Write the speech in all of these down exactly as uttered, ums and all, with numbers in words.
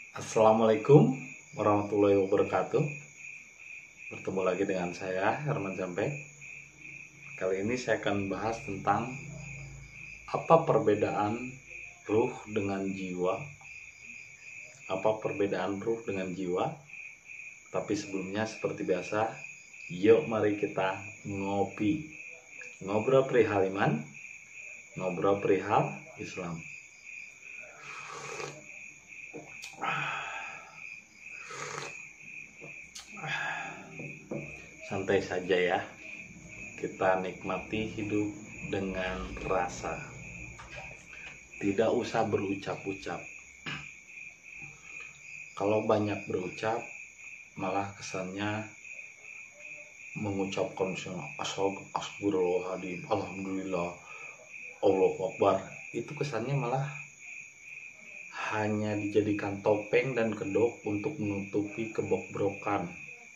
Assalamualaikum warahmatullahi wabarakatuh. Bertemu lagi dengan saya Herman Jampe. Kali ini saya akan bahas tentang apa perbedaan ruh dengan jiwa. Apa perbedaan ruh dengan jiwa? Tapi sebelumnya seperti biasa, yuk mari kita ngopi. Ngobrol perihal iman, ngobrol perihal Islam. Santai saja ya, kita nikmati hidup dengan rasa, tidak usah berucap-ucap. Kalau banyak berucap malah kesannya mengucapkan astagfirullahaladzim, alhamdulillah, Allahu Akbar. Itu kesannya malah hanya dijadikan topeng dan kedok untuk menutupi kebobrokan.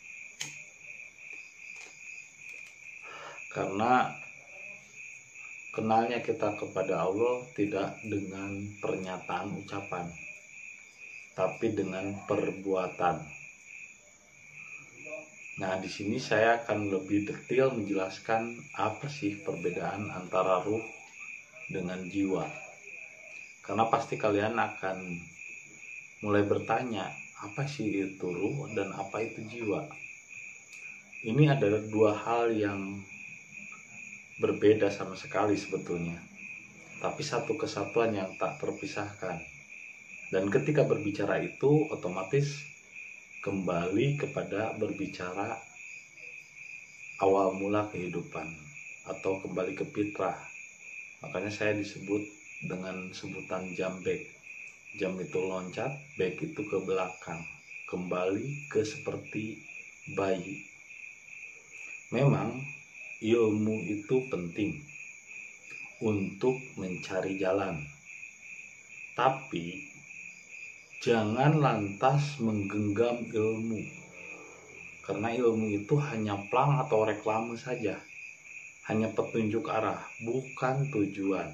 Karena kenalnya kita kepada Allah tidak dengan pernyataan ucapan, tapi dengan perbuatan. Nah, di sini saya akan lebih detail menjelaskan apa sih perbedaan antara ruh dengan jiwa. Karena pasti kalian akan mulai bertanya, apa sih itu ruh dan apa itu jiwa? Ini adalah dua hal yang berbeda sama sekali sebetulnya, tapi satu kesatuan yang tak terpisahkan. Dan ketika berbicara itu otomatis kembali kepada berbicara awal mula kehidupan atau kembali ke fitrah. Makanya saya disebut dengan sebutan jambek. Jam itu loncat, bek itu ke belakang, kembali ke seperti bayi. Memang ilmu itu penting untuk mencari jalan, tapi jangan lantas menggenggam ilmu, karena ilmu itu hanya plang atau reklame saja, hanya petunjuk arah, bukan tujuan.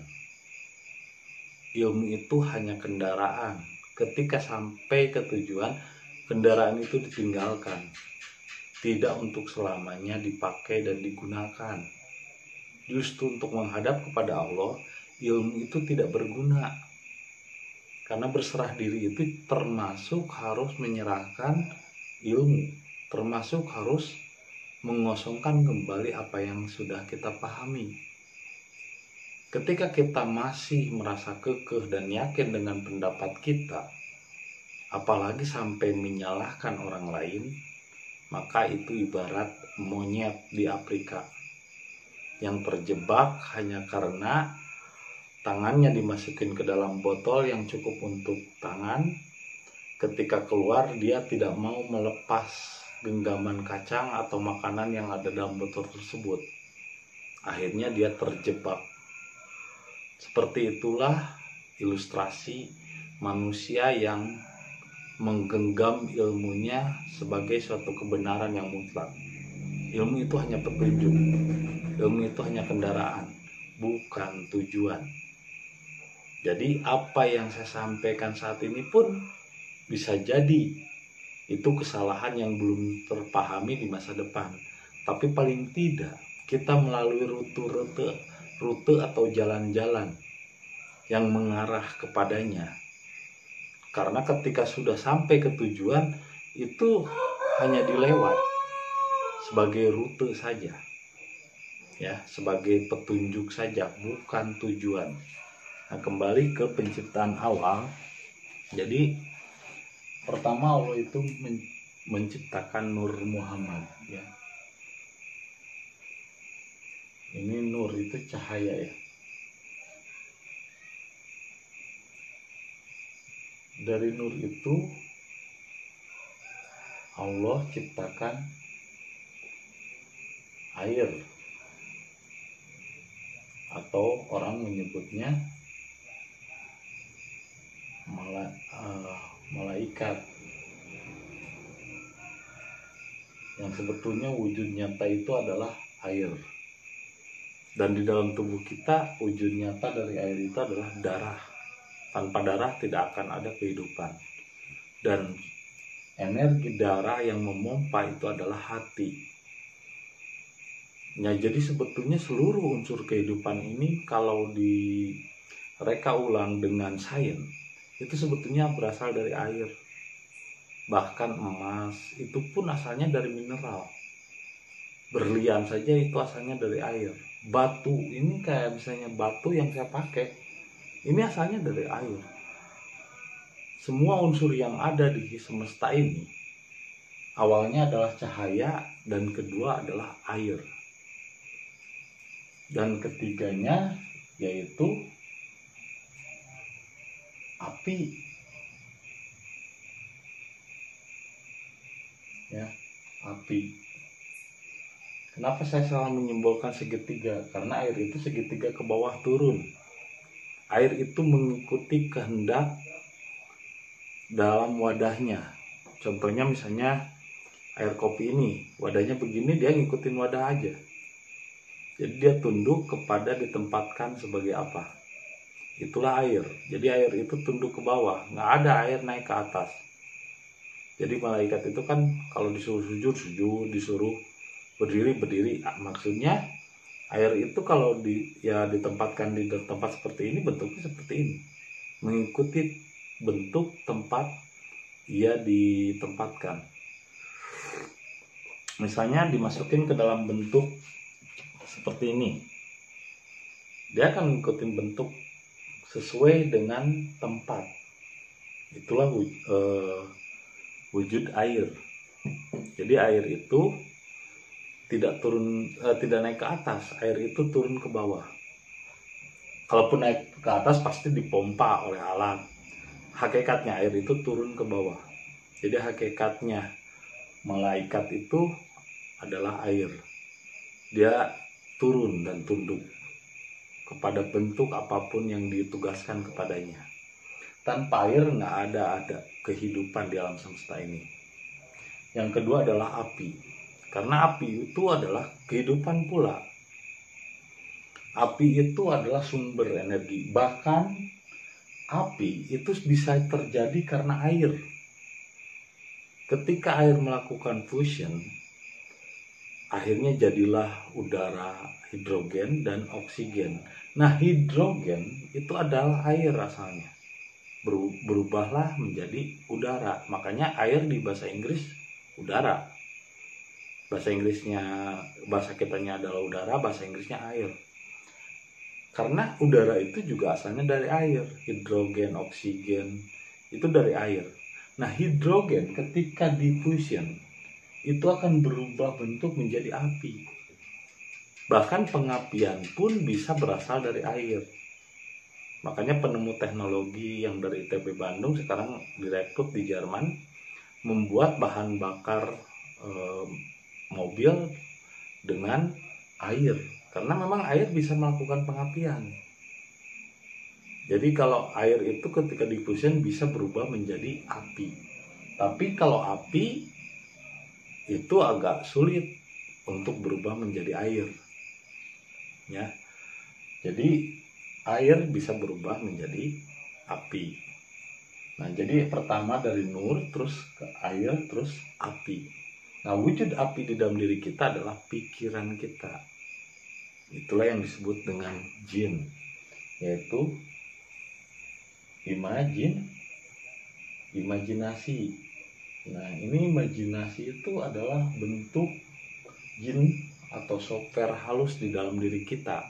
Ilmu itu hanya kendaraan. Ketika sampai ke tujuan, kendaraan itu ditinggalkan, tidak untuk selamanya dipakai dan digunakan. Justru untuk menghadap kepada Allah, ilmu itu tidak berguna. Karena berserah diri itu termasuk harus menyerahkan ilmu, termasuk harus mengosongkan kembali apa yang sudah kita pahami. Ketika kita masih merasa kekeh dan yakin dengan pendapat kita, apalagi sampai menyalahkan orang lain, maka itu ibarat monyet di Afrika yang terjebak hanya karena tangannya dimasukin ke dalam botol yang cukup untuk tangan. Ketika keluar, dia tidak mau melepas genggaman kacang atau makanan yang ada dalam botol tersebut. Akhirnya dia terjebak. Seperti itulah ilustrasi manusia yang menggenggam ilmunya sebagai suatu kebenaran yang mutlak. Ilmu itu hanya petunjuk, ilmu itu hanya kendaraan, bukan tujuan. Jadi apa yang saya sampaikan saat ini pun bisa jadi itu kesalahan yang belum terpahami di masa depan. Tapi paling tidak kita melalui rute-rute rute atau jalan-jalan yang mengarah kepadanya. Karena ketika sudah sampai ke tujuan, itu hanya dilewat sebagai rute saja, ya, sebagai petunjuk saja, bukan tujuan. Nah, kembali ke penciptaan awal. Jadi pertama Allah itu men menciptakan Nur Muhammad, ya. Ini nur itu cahaya, ya. Dari nur itu Allah ciptakan air, atau orang menyebutnya mala, uh, malaikat, yang sebetulnya wujud nyata itu adalah air. Dan di dalam tubuh kita wujud nyata dari air itu adalah darah. Tanpa darah tidak akan ada kehidupan. dan energi darah yang memompa itu adalah hati. Ya, jadi sebetulnya seluruh unsur kehidupan ini kalau direka ulang dengan sains itu sebetulnya berasal dari air. Bahkan emas itu pun asalnya dari mineral. Berlian saja itu asalnya dari air. Batu ini kayak misalnya batu yang saya pakai, ini asalnya dari air. Semua unsur yang ada di semesta ini awalnya adalah cahaya dan kedua adalah air. Dan ketiganya yaitu api. Ya, api. Kenapa saya selalu menyimbolkan segitiga? Karena air itu segitiga ke bawah turun. Air itu mengikuti kehendak dalam wadahnya. Contohnya misalnya air kopi ini, wadahnya begini, dia ngikutin wadah aja. Jadi dia tunduk kepada ditempatkan sebagai apa. Itulah air. Jadi air itu tunduk ke bawah, nggak ada air naik ke atas. Jadi malaikat itu kan kalau disuruh sujud, sujud, disuruh berdiri, berdiri. Maksudnya air itu kalau di, ya ditempatkan di tempat seperti ini, bentuknya seperti ini. Mengikuti bentuk tempat ia ditempatkan. Misalnya dimasukin ke dalam bentuk seperti ini. Dia akan mengikuti bentuk sesuai dengan tempat. Itulah uh, wujud air. Jadi air itu tidak turun, eh, tidak naik ke atas, air itu turun ke bawah. Kalaupun naik ke atas pasti dipompa oleh alat. Hakikatnya air itu turun ke bawah. Jadi hakikatnya malaikat itu adalah air. Dia turun dan tunduk kepada bentuk apapun yang ditugaskan kepadanya. Tanpa air nggak ada ada kehidupan di alam semesta ini. Yang kedua adalah api. Karena api itu adalah kehidupan pula. Api itu adalah sumber energi. Bahkan api itu bisa terjadi karena air. Ketika air melakukan fusion, akhirnya jadilah udara, hidrogen, dan oksigen. Nah, hidrogen itu adalah air asalnya. Berubahlah menjadi udara. Makanya air di bahasa Inggris udara. Bahasa Inggrisnya, bahasa kitanya adalah udara, bahasa Inggrisnya air. Karena udara itu juga asalnya dari air. Hidrogen, oksigen itu dari air. Nah, hidrogen ketika difusion itu akan berubah bentuk menjadi api. Bahkan pengapian pun bisa berasal dari air. Makanya penemu teknologi yang dari I T B Bandung sekarang direkrut di Jerman membuat bahan bakar e, mobil dengan air. Karena memang air bisa melakukan pengapian. Jadi kalau air itu ketika difusion bisa berubah menjadi api. Tapi kalau api itu agak sulit untuk berubah menjadi air. Ya. Jadi air bisa berubah menjadi api. Nah, jadi pertama dari nur, terus ke air, terus api. Nah, wujud api di dalam diri kita adalah pikiran kita. Itulah yang disebut dengan jin, yaitu imajin, imajinasi. Nah, ini imajinasi itu adalah bentuk jin atau software halus di dalam diri kita.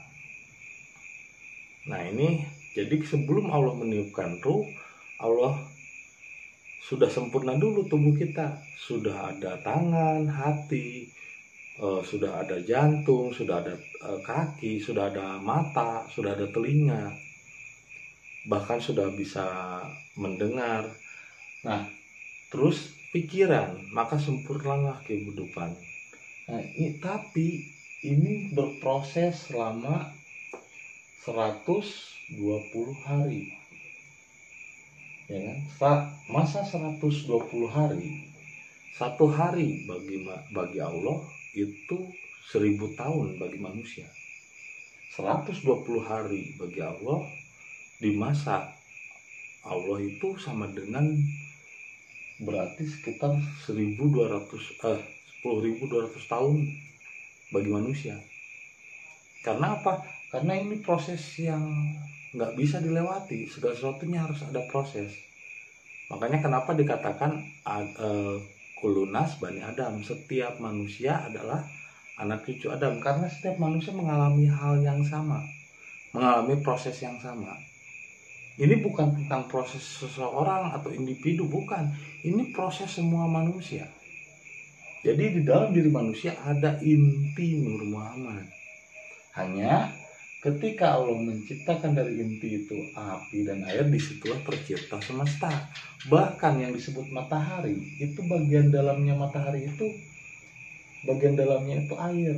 Nah, ini jadi sebelum Allah meniupkan ruh, Allah sudah sempurna dulu tubuh kita. Sudah ada tangan, hati, eh, sudah ada jantung, sudah ada eh, kaki, sudah ada mata, sudah ada telinga. Bahkan sudah bisa mendengar. Nah, terus pikiran, maka sempurnalah kehidupan. Nah, ini, tapi ini berproses selama seratus dua puluh hari. Ya kan? Masa seratus dua puluh hari, satu hari bagi bagi Allah itu seribu tahun bagi manusia. seratus dua puluh hari bagi Allah di masa Allah itu sama dengan berarti sekitar seribu dua ratus eh sepuluh ribu dua ratus tahun bagi manusia. Karena apa? Karena ini proses yang nggak bisa dilewati, segala sesuatunya harus ada proses. Makanya kenapa dikatakan uh, kulunas Bani Adam, setiap manusia adalah anak cucu Adam, karena setiap manusia mengalami hal yang sama, mengalami proses yang sama. Ini bukan tentang proses seseorang atau individu, bukan. Ini proses semua manusia. Jadi di dalam diri manusia ada inti Nur Muhammad. Hanya ketika Allah menciptakan dari inti itu api dan air, disitulah tercipta semesta. Bahkan yang disebut matahari, itu bagian dalamnya matahari itu, bagian dalamnya itu air.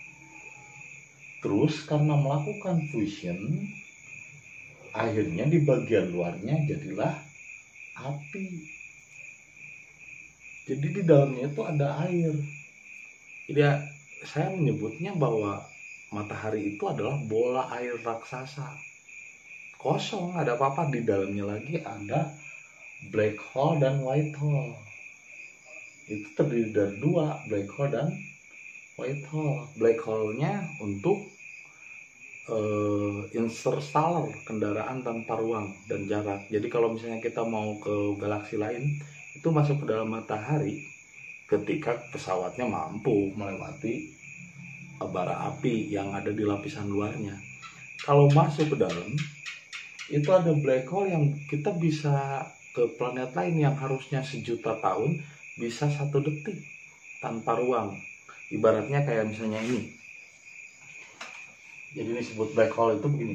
Terus karena melakukan fusion, akhirnya di bagian luarnya jadilah api. Jadi di dalamnya itu ada air. Jadi saya menyebutnya bahwa matahari itu adalah bola air raksasa. Kosong, ada apa-apa. Di dalamnya lagi ada black hole dan white hole. Itu terdiri dari dua, black hole dan white hole. Black hole-nya untuk uh, interstellar, kendaraan tanpa ruang dan jarak. Jadi kalau misalnya kita mau ke galaksi lain, itu masuk ke dalam matahari ketika pesawatnya mampu melewati bara api yang ada di lapisan luarnya. Kalau masuk ke dalam, itu ada black hole yang kita bisa ke planet lain yang harusnya sejuta tahun, bisa satu detik tanpa ruang. Ibaratnya kayak misalnya ini. Jadi ini disebut black hole itu begini.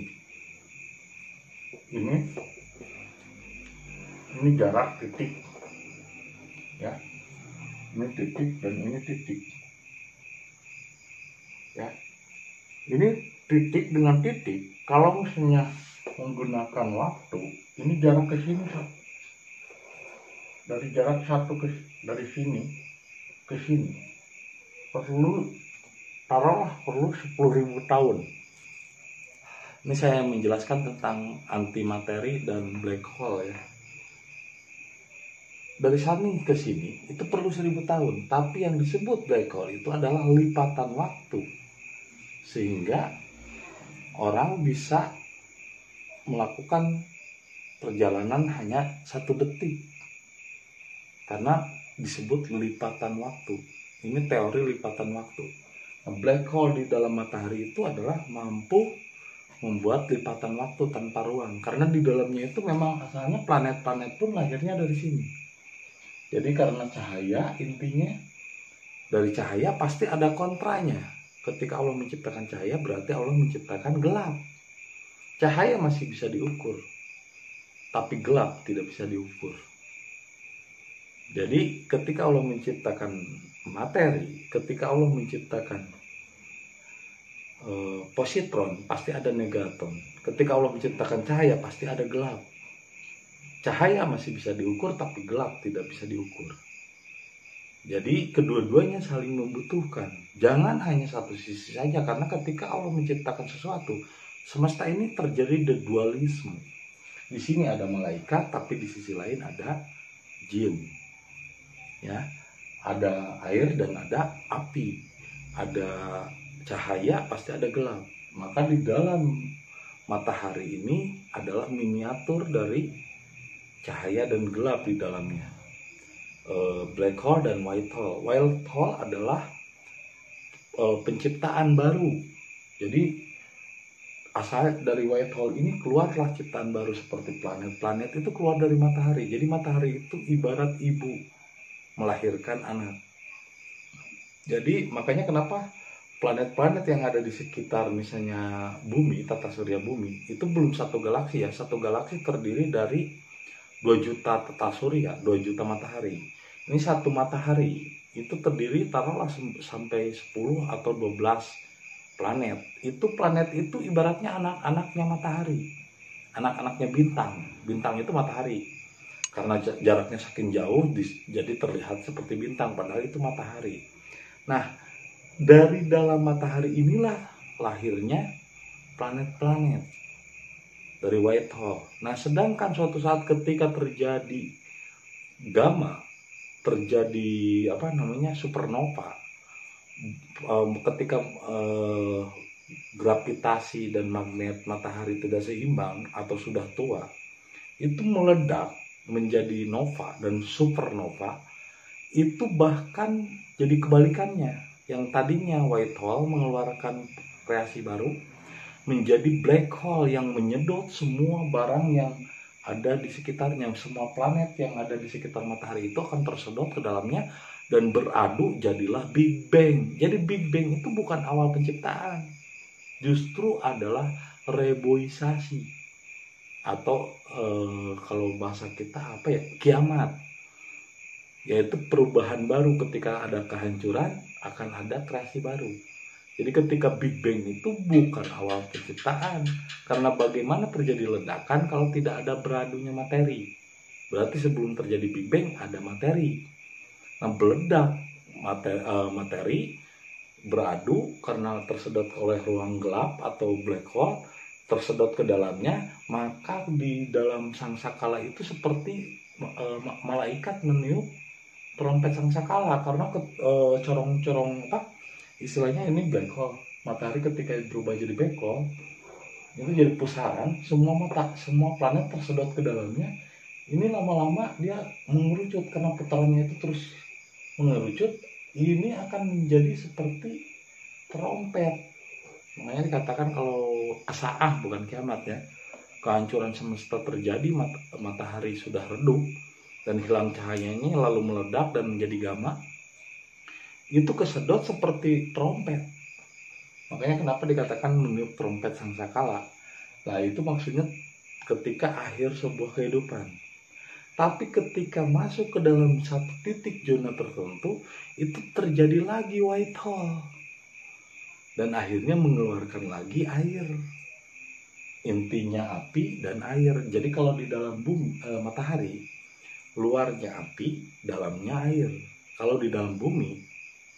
Ini, ini jarak titik. Ya, ini titik dan ini titik. Ya, ini titik dengan titik. Kalau misalnya menggunakan waktu, ini jarak ke sini, dari jarak satu ke dari sini ke sini perlu taruhlah perlu sepuluh ribu tahun. Ini saya menjelaskan tentang antimateri dan black hole ya. Dari sini ke sini itu perlu seribu tahun, tapi yang disebut black hole itu adalah lipatan waktu, sehingga orang bisa melakukan perjalanan hanya satu detik karena disebut lipatan waktu. Ini teori lipatan waktu. Nah, black hole di dalam matahari itu adalah mampu membuat lipatan waktu tanpa ruang, karena di dalamnya itu memang asalnya planet-planet pun lahirnya dari sini. Jadi karena cahaya, intinya dari cahaya pasti ada kontranya. Ketika Allah menciptakan cahaya, berarti Allah menciptakan gelap. Cahaya masih bisa diukur, tapi gelap tidak bisa diukur. Jadi ketika Allah menciptakan materi, ketika Allah menciptakan uh, positron, pasti ada negaton. Ketika Allah menciptakan cahaya, pasti ada gelap. Cahaya masih bisa diukur, tapi gelap tidak bisa diukur. Jadi kedua-duanya saling membutuhkan. Jangan hanya satu sisi saja, karena ketika Allah menciptakan sesuatu, semesta ini terjadi dualisme. Di sini ada malaikat, tapi di sisi lain ada jin. Ya, ada air dan ada api. Ada cahaya, pasti ada gelap. Maka di dalam matahari ini adalah miniatur dari cahaya dan gelap di dalamnya. Uh, black hole dan white hole. White hole adalah uh, penciptaan baru. Jadi asal dari white hole ini keluarlah ciptaan baru seperti planet-planet itu keluar dari matahari. Jadi matahari itu ibarat ibu melahirkan anak. Jadi makanya kenapa planet-planet yang ada di sekitar misalnya bumi, tata surya bumi, itu belum satu galaksi ya. Satu galaksi terdiri dari dua juta tata surya, dua juta matahari. Ini satu matahari itu terdiri taruhlah sampai sepuluh atau dua belas planet. Itu planet itu ibaratnya anak-anaknya matahari. Anak-anaknya bintang. Bintang itu matahari. Karena jaraknya saking jauh jadi terlihat seperti bintang, padahal itu matahari. Nah, dari dalam matahari inilah lahirnya planet-planet dari white hole. Nah, sedangkan suatu saat ketika terjadi gamma, terjadi apa namanya supernova, um, ketika uh, gravitasi dan magnet matahari tidak seimbang atau sudah tua, itu meledak menjadi nova dan supernova. Itu bahkan jadi kebalikannya, yang tadinya white hole mengeluarkan reaksi baru menjadi black hole yang menyedot semua barang yang ada di sekitarnya. Semua planet yang ada di sekitar matahari itu akan tersedot ke dalamnya dan beradu, jadilah Big Bang. Jadi Big Bang itu bukan awal penciptaan, justru adalah reboisasi, atau eh, kalau bahasa kita apa ya, kiamat, yaitu perubahan baru. Ketika ada kehancuran akan ada kreasi baru. Jadi ketika Big Bang itu bukan awal penciptaan, karena bagaimana terjadi ledakan kalau tidak ada beradunya materi? Berarti sebelum terjadi Big Bang ada materi. Nah, meledak materi, materi beradu karena tersedot oleh ruang gelap atau black hole, tersedot ke dalamnya, maka di dalam sangsakala itu seperti uh, malaikat meniup trompet sangsakala, karena uh, corong-corong apa istilahnya ini black hole. Matahari ketika berubah jadi black hole itu jadi pusaran, semua mata semua planet tersedot ke dalamnya. Ini lama-lama dia mengerucut karena putarannya itu terus mengerucut. Ini akan menjadi seperti trompet. Makanya dikatakan kalau asaah bukan kiamat ya. Kehancuran semesta terjadi, mat matahari sudah redup dan hilang cahayanya, lalu meledak dan menjadi gamma. Itu kesedot seperti trompet. Makanya kenapa dikatakan meniup trompet sangsakala. Nah, itu maksudnya ketika akhir sebuah kehidupan. Tapi ketika masuk ke dalam satu titik zona tertentu, itu terjadi lagi white hole. Dan akhirnya mengeluarkan lagi air. Intinya api dan air. Jadi kalau di dalam bumi, eh, matahari, luarnya api, dalamnya air. Kalau di dalam bumi,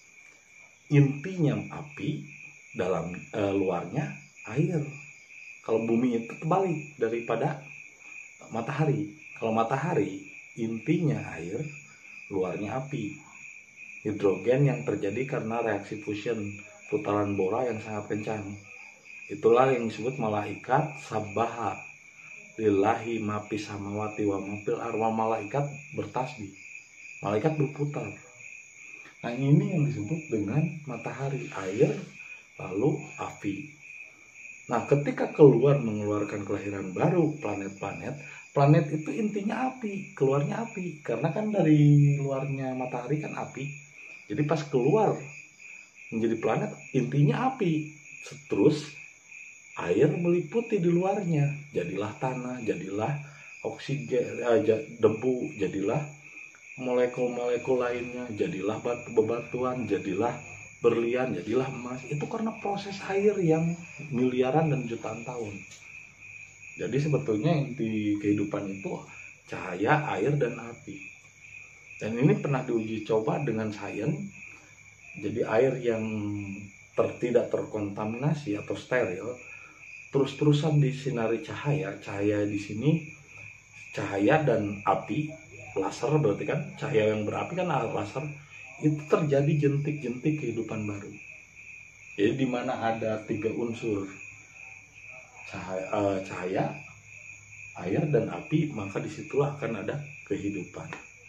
intinya api, dalam e, luarnya air. Kalau bumi itu terbalik daripada matahari. Kalau matahari intinya air, luarnya api. Hidrogen yang terjadi karena reaksi fusion putaran Bora yang sangat kencang. Itulah yang disebut malaikat sabbaha lillahi mapis samawati wa mapil arwah. Malaikat bertasbih, malaikat berputar. Nah, ini yang disebut dengan matahari, air, lalu api. Nah, ketika keluar mengeluarkan kelahiran baru planet-planet, planet itu intinya api, keluarnya api. Karena kan dari luarnya matahari kan api. Jadi pas keluar menjadi planet, intinya api. Terus air meliputi di luarnya. Jadilah tanah, jadilah oksigen, eh, debu, jadilah molekul-molekul lainnya, jadilah batu bebatuan, jadilah berlian, jadilah emas. Itu karena proses air yang miliaran dan jutaan tahun. Jadi sebetulnya inti kehidupan itu cahaya, air, dan api. Dan ini pernah diuji coba dengan sains. Jadi air yang ter, tidak terkontaminasi atau steril, terus-terusan disinari cahaya. Cahaya di sini cahaya dan api. Laser berarti kan cahaya yang berapi kan laser. Itu terjadi jentik-jentik kehidupan baru. Jadi di mana ada tiga unsur cahaya, uh, cahaya, air, dan api, maka disitulah akan ada kehidupan.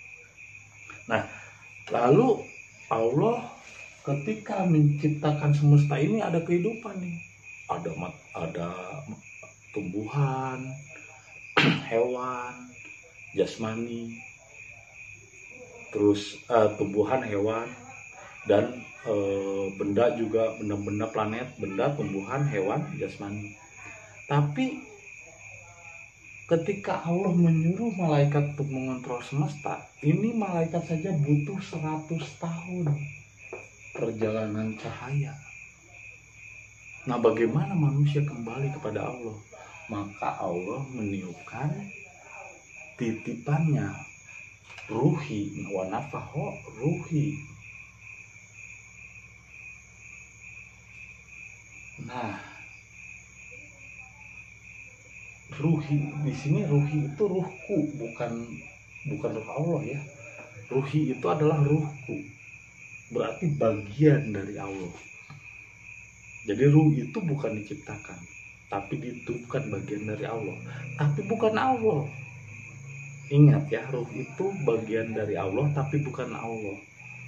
Nah, lalu Allah ketika menciptakan semesta ini ada kehidupan nih. Ada ada tumbuhan, hewan, jasmani, terus uh, tumbuhan, hewan, dan uh, benda juga, benda-benda planet, benda, tumbuhan, hewan, jasmani. Tapi ketika Allah menyuruh malaikat untuk mengontrol semesta, ini malaikat saja butuh seratus tahun perjalanan cahaya. Nah, bagaimana manusia kembali kepada Allah? Maka Allah meniupkan titipannya, ruhi, wa nafaho ruhi. Nah, ruhi di sini, ruhi itu ruhku, bukan bukan ruh Allah ya. Ruhi itu adalah ruhku, berarti bagian dari Allah. Jadi ruh itu bukan diciptakan, tapi ditiupkan bagian dari Allah, tapi bukan Allah. Ingat ya, ruh itu bagian dari Allah tapi bukan Allah.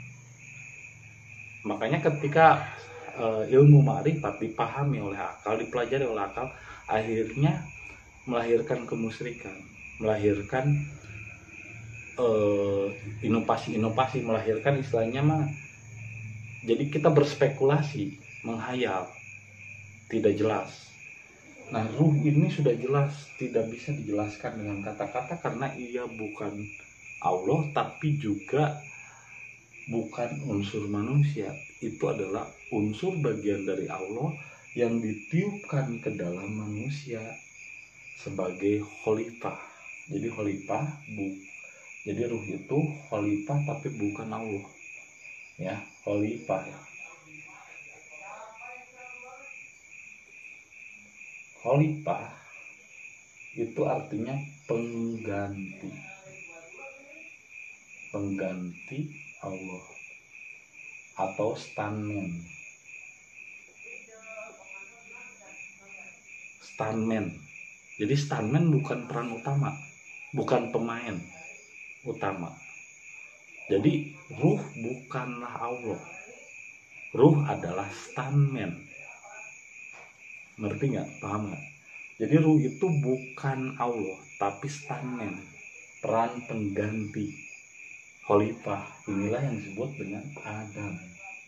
Makanya ketika uh, ilmu ma'rifat dipahami oleh akal, dipelajari oleh akal, akhirnya melahirkan kemusyrikan, melahirkan uh, inovasi-inovasi, melahirkan istilahnya mah. Jadi kita berspekulasi, menghayal, tidak jelas. Nah, ruh ini sudah jelas, tidak bisa dijelaskan dengan kata-kata karena ia bukan Allah, tapi juga bukan unsur manusia. Itu adalah unsur bagian dari Allah yang ditiupkan ke dalam manusia sebagai khalifah. Jadi khalifah, bu, jadi ruh itu khalifah tapi bukan Allah. Ya, khalifah ya. Khalifah itu artinya pengganti, pengganti Allah atau stuntman. Stuntman. Jadi stuntman bukan peran utama, bukan pemain utama. Jadi ruh bukanlah Allah. Ruh adalah stuntman. Ngerti nggak? Paham nggak? Jadi ruh itu bukan Allah, tapi stuntman, peran pengganti khalifah. Inilah yang disebut dengan Adam.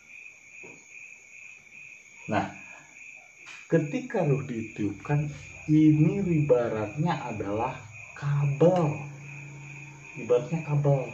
Nah, ketika ruh ditiupkan, ini ibaratnya adalah kabel, ibaratnya kabel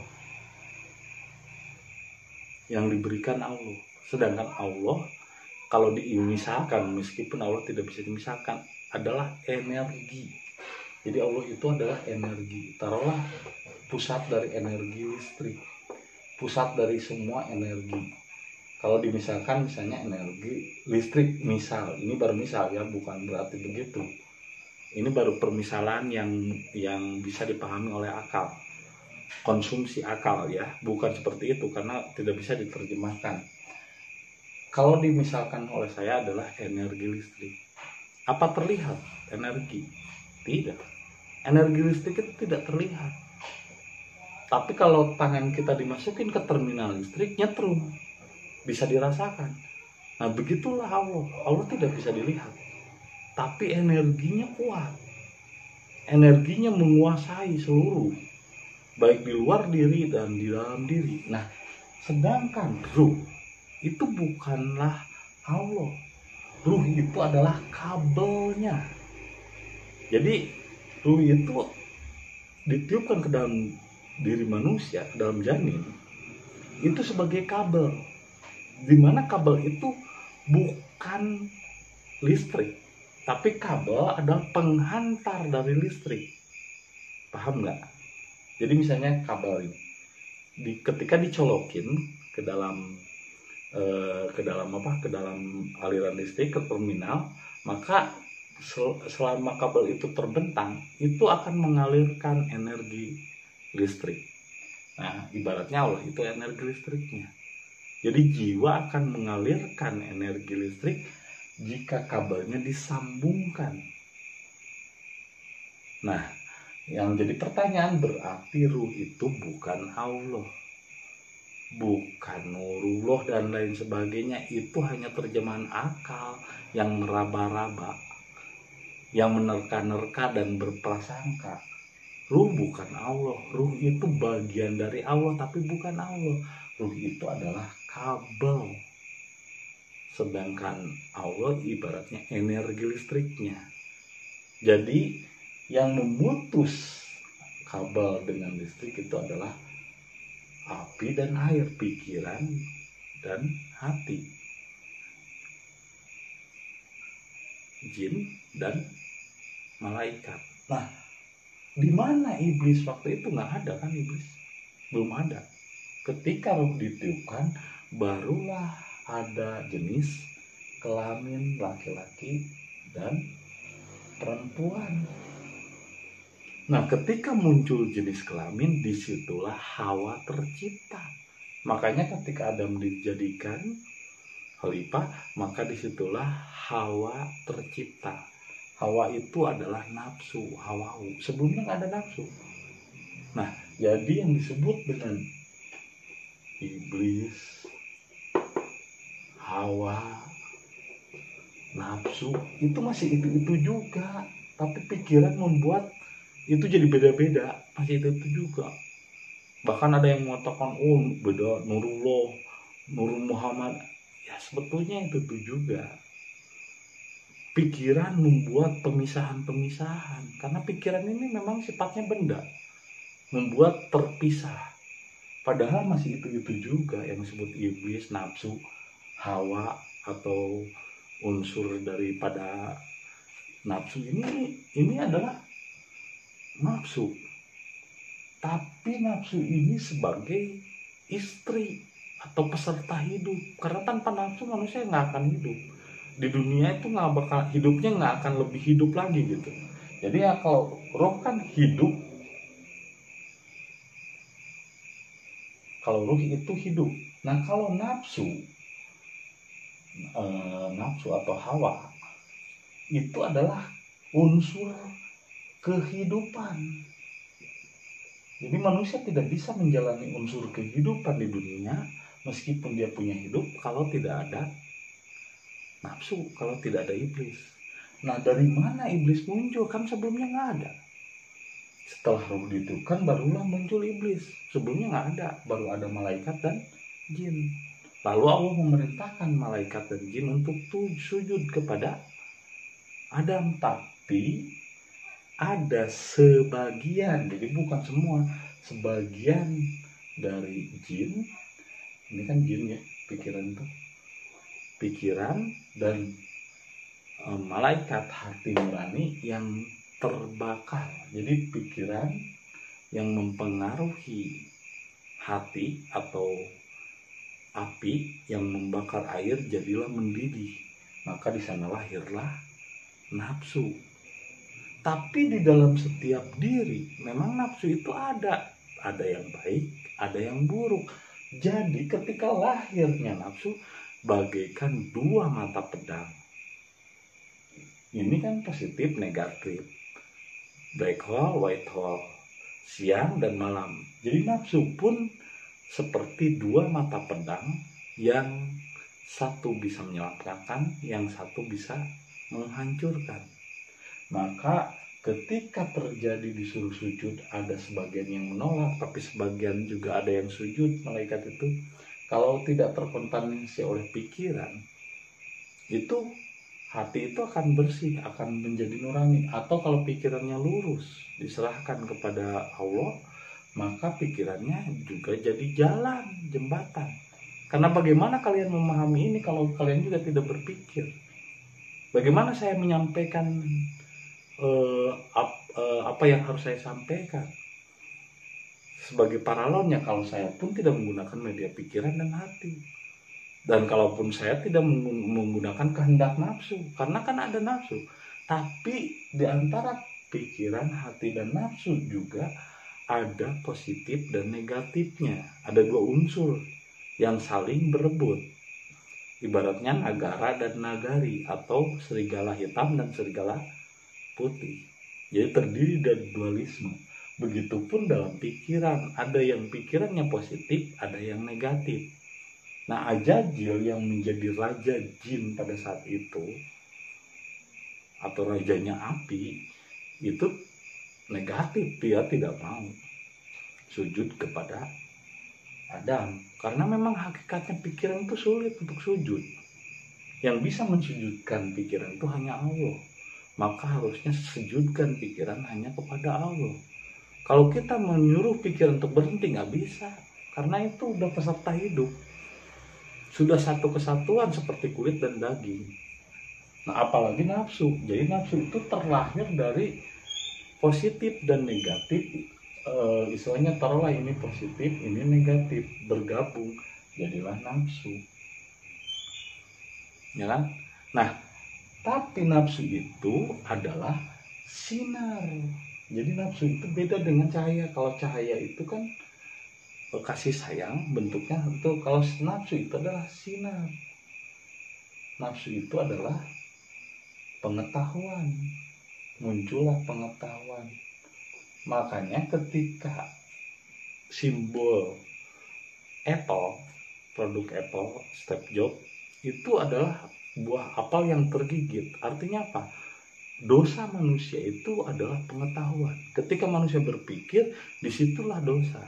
yang diberikan Allah. Sedangkan Allah, kalau dimisalkan, meskipun Allah tidak bisa dimisalkan, adalah energi. Jadi Allah itu adalah energi. Taruhlah pusat dari energi listrik, pusat dari semua energi. Kalau dimisalkan misalnya energi listrik, misal, ini baru misal ya, bukan berarti begitu. Ini baru permisalan yang yang bisa dipahami oleh akal, konsumsi akal ya, bukan seperti itu karena tidak bisa diterjemahkan. Kalau dimisalkan oleh saya adalah energi listrik. Apa terlihat energi? Tidak. Energi listrik itu tidak terlihat. Tapi kalau tangan kita dimasukin ke terminal listrik, nyetrum. Bisa dirasakan. Nah, begitulah Allah. Allah tidak bisa dilihat. Tapi energinya kuat. Energinya menguasai seluruh. Baik di luar diri dan di dalam diri. Nah, sedangkan ruh itu bukanlah Allah. Ruh itu adalah kabelnya. Jadi ruh itu ditiupkan ke dalam diri manusia, ke dalam janin, itu sebagai kabel. Dimana kabel itu bukan listrik, tapi kabel adalah penghantar dari listrik. Paham nggak? Jadi misalnya kabel ini, di, ketika dicolokin ke dalam ke dalam apa ke dalam aliran listrik ke terminal, maka sel, selama kabel itu terbentang, itu akan mengalirkan energi listrik. Nah, ibaratnya Allah itu energi listriknya. Jadi jiwa akan mengalirkan energi listrik jika kabelnya disambungkan. Nah, yang jadi pertanyaan, berarti ruh itu bukan Allah, bukan nurullah dan lain sebagainya. Itu hanya terjemahan akal yang meraba-raba, yang menerka-nerka dan berprasangka. Ruh bukan Allah. Ruh itu bagian dari Allah tapi bukan Allah. Ruh itu adalah kabel, sedangkan Allah ibaratnya energi listriknya. Jadi yang memutus kabel dengan listrik itu adalah api dan air, pikiran dan hati, jin dan malaikat. Nah, di mana iblis waktu itu? Nggak ada kan iblis, belum ada. Ketika ruh ditiupkan, barulah ada jenis kelamin laki-laki dan perempuan. Nah, ketika muncul jenis kelamin, disitulah Hawa tercipta. Makanya ketika Adam dijadikan khalifah, maka disitulah Hawa tercipta. Hawa itu adalah nafsu, hawau. Sebelumnya nggak ada nafsu. Nah, jadi yang disebut dengan iblis, Hawa, nafsu, itu masih itu-itu juga. Tapi pikiran membuat itu jadi beda-beda, masih itu-itu juga. Bahkan ada yang mengatakan, oh beda Nurullah, Nurul Muhammad. Ya sebetulnya itu-itu juga. Pikiran membuat pemisahan-pemisahan. Karena pikiran ini memang sifatnya benda. Membuat terpisah. Padahal masih itu-itu juga yang disebut iblis, nafsu, hawa, atau unsur daripada nafsu ini ini adalah nafsu. Tapi nafsu ini sebagai istri atau peserta hidup. Karena tanpa nafsu manusia nggak akan hidup. Di dunia itu nggak bakal hidupnya nggak akan lebih hidup lagi gitu. Jadi ya kalau roh kan hidup, kalau roh itu hidup. Nah kalau nafsu, eh, nafsu atau hawa itu adalah unsur kehidupan. Jadi manusia tidak bisa menjalani unsur kehidupan di dunia meskipun dia punya hidup kalau tidak ada nafsu, kalau tidak ada iblis. Nah dari mana iblis muncul? Kan sebelumnya nggak ada. Setelah roh ditiupkan barulah muncul iblis. Sebelumnya nggak ada, baru ada malaikat dan jin. Lalu Allah memerintahkan malaikat dan jin untuk sujud kepada Adam. Tapi ada sebagian, jadi bukan semua, sebagian dari jin, ini kan jin ya, pikiran itu, pikiran dan e, malaikat hati nurani yang terbakar. Jadi pikiran yang mempengaruhi hati atau api yang membakar air jadilah mendidih. Maka di sana lahirlah nafsu. Tapi di dalam setiap diri memang nafsu itu ada. Ada yang baik, ada yang buruk. Jadi ketika lahirnya nafsu bagaikan dua mata pedang. Ini kan positif negatif. Black hole, white hole. Siang dan malam. Jadi nafsu pun seperti dua mata pedang yang satu bisa menyelamatkan, yang satu bisa menghancurkan. Maka ketika terjadi disuruh sujud, ada sebagian yang menolak, tapi sebagian juga ada yang sujud. Malaikat itu kalau tidak terkontaminasi oleh pikiran, itu hati itu akan bersih, akan menjadi nurani. Atau kalau pikirannya lurus, diserahkan kepada Allah, maka pikirannya juga jadi jalan, jembatan. Karena bagaimana kalian memahami ini kalau kalian juga tidak berpikir? Bagaimana saya menyampaikan Uh, ap, uh, apa yang harus saya sampaikan sebagai paralonnya kalau saya pun tidak menggunakan media pikiran dan hati, dan kalaupun saya tidak menggunakan kehendak nafsu, karena kan ada nafsu, tapi di antara pikiran, hati, dan nafsu juga ada positif dan negatifnya. Ada dua unsur yang saling berebut, ibaratnya nagara dan nagari, atau serigala hitam dan serigala putih. Jadi terdiri dari dualisme. Begitupun dalam pikiran, ada yang pikirannya positif, ada yang negatif. Nah, Ajajil yang menjadi raja jin pada saat itu, atau rajanya api, itu negatif. Dia tidak mau sujud kepada Adam, karena memang hakikatnya pikiran itu sulit untuk sujud. Yang bisa mensujudkan pikiran itu hanya Allah. Maka harusnya sujudkan pikiran hanya kepada Allah. Kalau kita menyuruh pikiran untuk berhenti, nggak bisa. Karena itu udah peserta hidup. Sudah satu kesatuan seperti kulit dan daging. Nah apalagi nafsu. Jadi nafsu itu terlahir dari positif dan negatif. E, istilahnya taruhlah ini positif, ini negatif. Bergabung, jadilah nafsu. Ya kan? Nah, tapi nafsu itu adalah sinar. Jadi nafsu itu beda dengan cahaya. Kalau cahaya itu kan kasih sayang bentuknya itu, kalau nafsu itu adalah sinar. Nafsu itu adalah pengetahuan, muncullah pengetahuan. Makanya ketika simbol Apple, produk Apple, Steve Jobs itu adalah buah apel yang tergigit. Artinya apa? Dosa manusia itu adalah pengetahuan. Ketika manusia berpikir, disitulah dosa.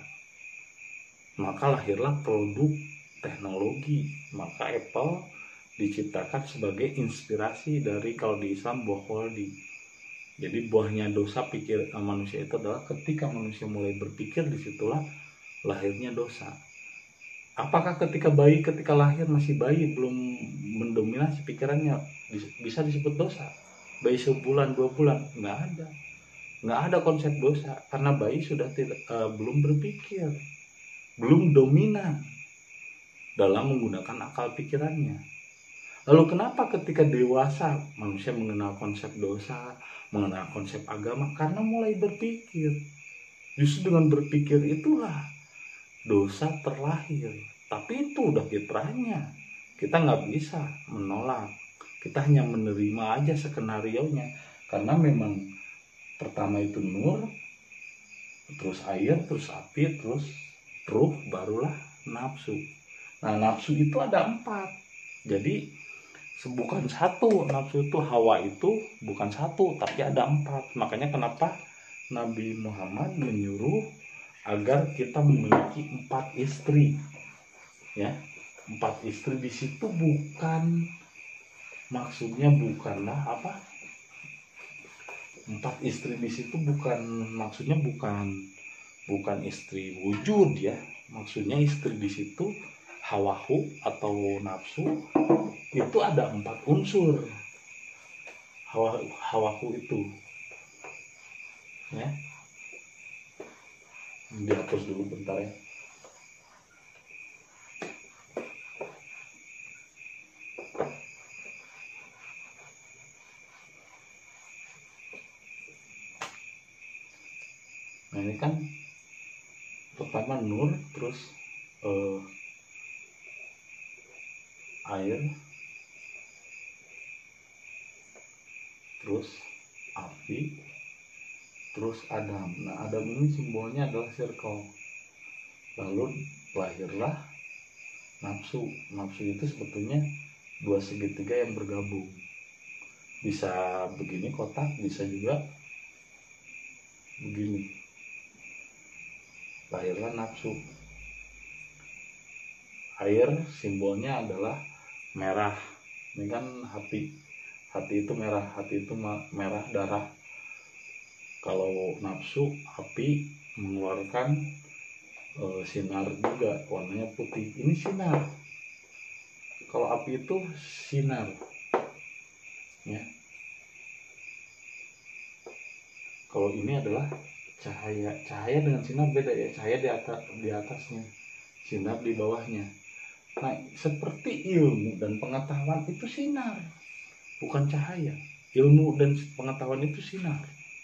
Maka lahirlah produk teknologi. Maka Apple diciptakan sebagai inspirasi dari, kalau di Islam, buah holdi. Jadi buahnya dosa pikir manusia itu adalah ketika manusia mulai berpikir, disitulah lahirnya dosa. Apakah ketika bayi ketika lahir masih bayi belum mendominasi pikirannya bisa disebut dosa? Bayi sebulan dua bulan nggak ada, nggak ada konsep dosa karena bayi sudah tidak uh, belum berpikir, belum dominan dalam menggunakan akal pikirannya. Lalu kenapa ketika dewasa manusia mengenal konsep dosa, mengenal konsep agama? Karena mulai berpikir. Justru dengan berpikir itulah dosa terlahir. Tapi itu udah fitrahnya, kita nggak bisa menolak, kita hanya menerima aja skenario-nya. Karena memang pertama itu nur, terus air, terus api, terus ruh, barulah nafsu. Nah nafsu itu ada empat, jadi bukan satu. Nafsu itu, hawa itu bukan satu tapi ada empat. Makanya kenapa Nabi Muhammad menyuruh agar kita memiliki empat istri, ya. Empat istri di situ bukan maksudnya bukanlah apa? Empat istri di situ bukan maksudnya bukan bukan istri wujud, ya. Maksudnya istri di situ hawahu atau nafsu itu ada empat unsur. Hawa, hawahu itu, ya. Dihapus dulu bentar ya. Nah ini kan pertama nur, terus eh, air, terus api, terus Adam. Nah Adam ini simbolnya adalah circle. Lalu lahirlah nafsu. Nafsu itu sebetulnya dua segitiga yang bergabung. Bisa begini kotak, bisa juga begini. Lahirlah nafsu. Air simbolnya adalah merah. Ini kan hati. Hati itu merah, hati itu merah darah. Kalau nafsu, api mengeluarkan e, sinar juga, warnanya putih. Ini sinar. Kalau api itu sinar, ya. Kalau ini adalah cahaya. Cahaya dengan sinar beda, ya. Cahaya di atas, di atasnya, sinar di bawahnya. Nah, seperti ilmu dan pengetahuan itu sinar, bukan cahaya. Ilmu dan pengetahuan itu sinar.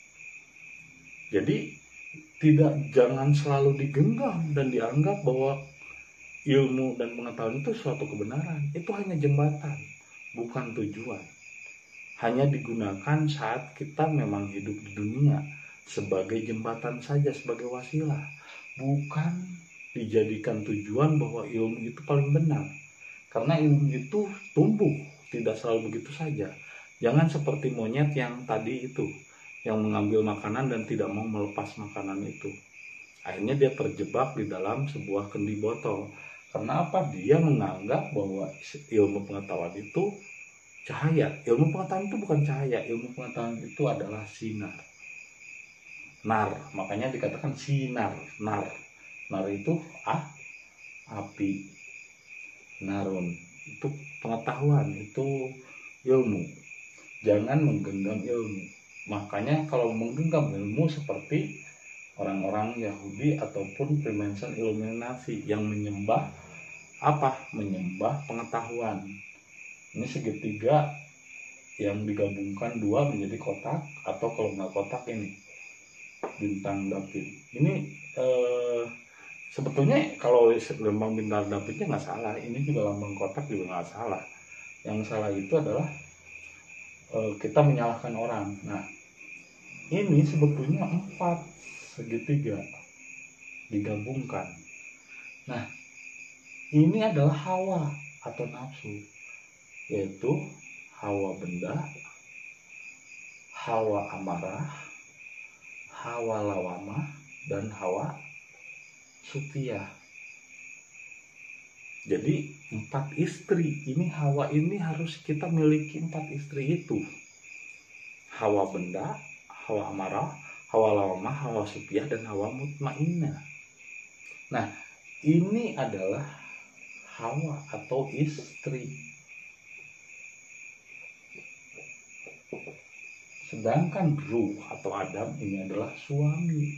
Jadi tidak, jangan selalu digenggam dan dianggap bahwa ilmu dan pengetahuan itu suatu kebenaran. Itu hanya jembatan, bukan tujuan. Hanya digunakan saat kita memang hidup di dunia sebagai jembatan saja, sebagai wasilah, bukan dijadikan tujuan bahwa ilmu itu paling benar. Karena ilmu itu tumbuh, tidak selalu begitu saja. Jangan seperti monyet yang tadi itu, yang mengambil makanan dan tidak mau melepas makanan itu. Akhirnya dia terjebak di dalam sebuah kendi botol. Karena apa? Dia menganggap bahwa ilmu pengetahuan itu cahaya. Ilmu pengetahuan itu bukan cahaya. Ilmu pengetahuan itu adalah sinar. Nar, makanya dikatakan sinar. Nar, nar itu ah, api. Narun, itu pengetahuan, itu ilmu. Jangan menggenggam ilmu. Makanya kalau menggenggam ilmu seperti orang-orang Yahudi ataupun Freemason Illuminati yang menyembah apa? Menyembah pengetahuan. Ini segitiga yang digabungkan dua menjadi kotak, atau kalau nggak kotak ini bintang David. Ini eh, sebetulnya kalau lambang bintang Davidnya nggak salah, ini juga lambang kotak juga nggak salah. Yang salah itu adalah eh, kita menyalahkan orang. Nah, ini sebetulnya empat segitiga digabungkan. Nah, ini adalah hawa atau nafsu, yaitu hawa benda, hawa amarah, hawa lawamah, dan hawa supiyah. Jadi empat istri ini, hawa ini harus kita miliki empat istri itu. Hawa benda, hawa amarah, hawa lawamah, hawa supiyah, dan hawa mutmainnah. Nah, ini adalah hawa atau istri. Sedangkan ruh atau Adam ini adalah suami.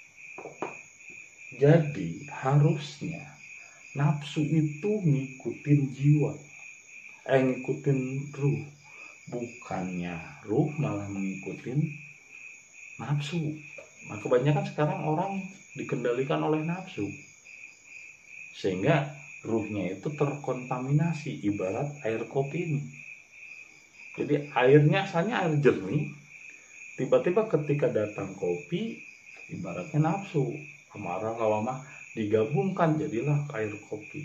Jadi harusnya nafsu itu ngikutin jiwa, eh ngikutin ruh, bukannya ruh malah mengikutin nafsu. Nah, kebanyakan sekarang orang dikendalikan oleh nafsu, sehingga ruhnya itu terkontaminasi, ibarat air kopi ini. Jadi airnya asalnya air jernih, tiba-tiba ketika datang kopi, ibaratnya nafsu, amarah, lawamah digabungkan jadilah air kopi.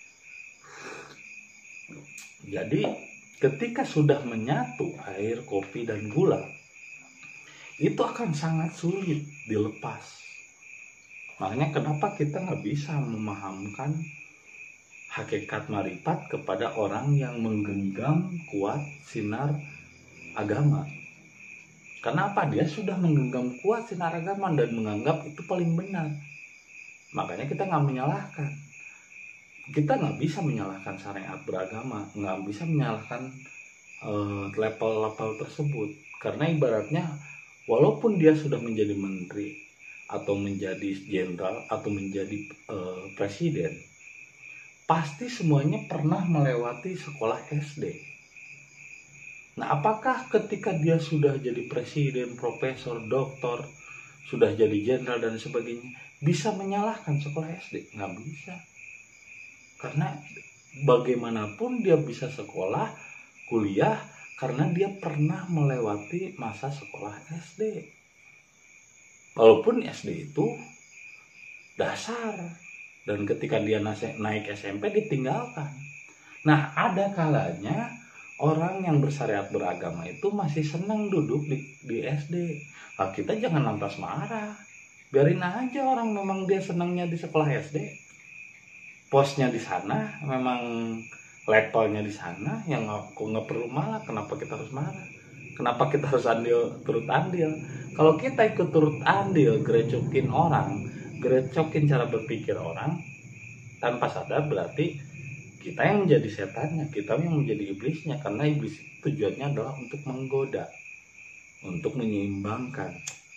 Jadi ketika sudah menyatu air, kopi, dan gula, itu akan sangat sulit dilepas. Makanya kenapa kita nggak bisa memahamkan hakikat marifat kepada orang yang menggenggam kuat sinar agama. Kenapa? Dia sudah menggenggam kuat sinar agama dan menganggap itu paling benar. Makanya kita nggak menyalahkan. Kita nggak bisa menyalahkan syariat beragama, nggak bisa menyalahkan uh, level-level tersebut. Karena ibaratnya, walaupun dia sudah menjadi menteri, atau menjadi jenderal, atau menjadi uh, presiden, pasti semuanya pernah melewati sekolah S D. Nah, apakah ketika dia sudah jadi presiden, profesor, doktor, sudah jadi jenderal dan sebagainya, bisa menyalahkan sekolah S D? Nggak bisa. Karena bagaimanapun dia bisa sekolah, kuliah, karena dia pernah melewati masa sekolah S D. Walaupun S D itu dasar, dan ketika dia naik S M P ditinggalkan. Nah, ada kalanya orang yang bersyariat beragama itu masih senang duduk di, di S D. Nah, kita jangan lantas marah. Biarin aja orang memang dia senangnya di sekolah S D. Posnya di sana, memang levelnya di sana, yang nggak nggak perlu marah. Kenapa kita harus marah? Kenapa kita harus andil, turut andil? Kalau kita ikut turut andil, gerecokin orang, gerecokin cara berpikir orang, tanpa sadar berarti kita yang menjadi setannya, kita yang menjadi iblisnya. Karena iblis tujuannya adalah untuk menggoda, untuk menyeimbangkan.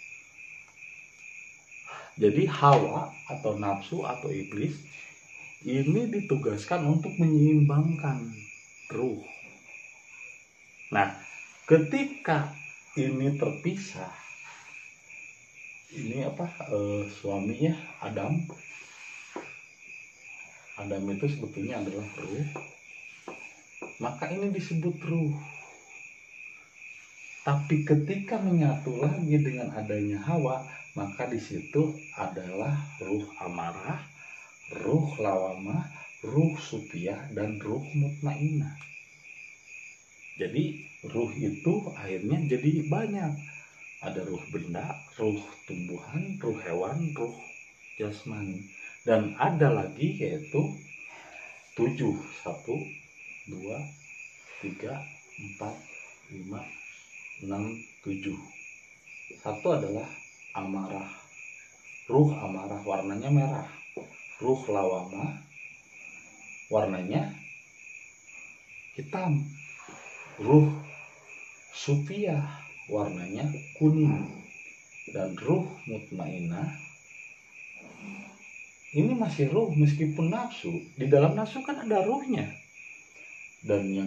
Jadi hawa atau nafsu atau iblis ini ditugaskan untuk menyeimbangkan ruh. Nah, ketika ini terpisah, ini apa eh, suaminya Adam, Adam itu sebetulnya adalah ruh, maka ini disebut ruh. Tapi ketika menyatu lagi dengan adanya hawa, maka di situ adalah ruh amarah, ruh lawamah, ruh supiyah, dan ruh mutmainnah. Jadi ruh itu akhirnya jadi banyak. Ada ruh benda, ruh tumbuhan, ruh hewan, ruh jasmani. Dan ada lagi yaitu tujuh. Satu, dua, tiga, empat, lima, enam, tujuh. Satu adalah amarah. Ruh amarah warnanya merah. Ruh lawamah warnanya hitam. Ruh supiyah warnanya kuning. Dan ruh mutmainnah ini masih ruh meskipun nafsu. Di dalam nafsu kan ada ruhnya. Dan yang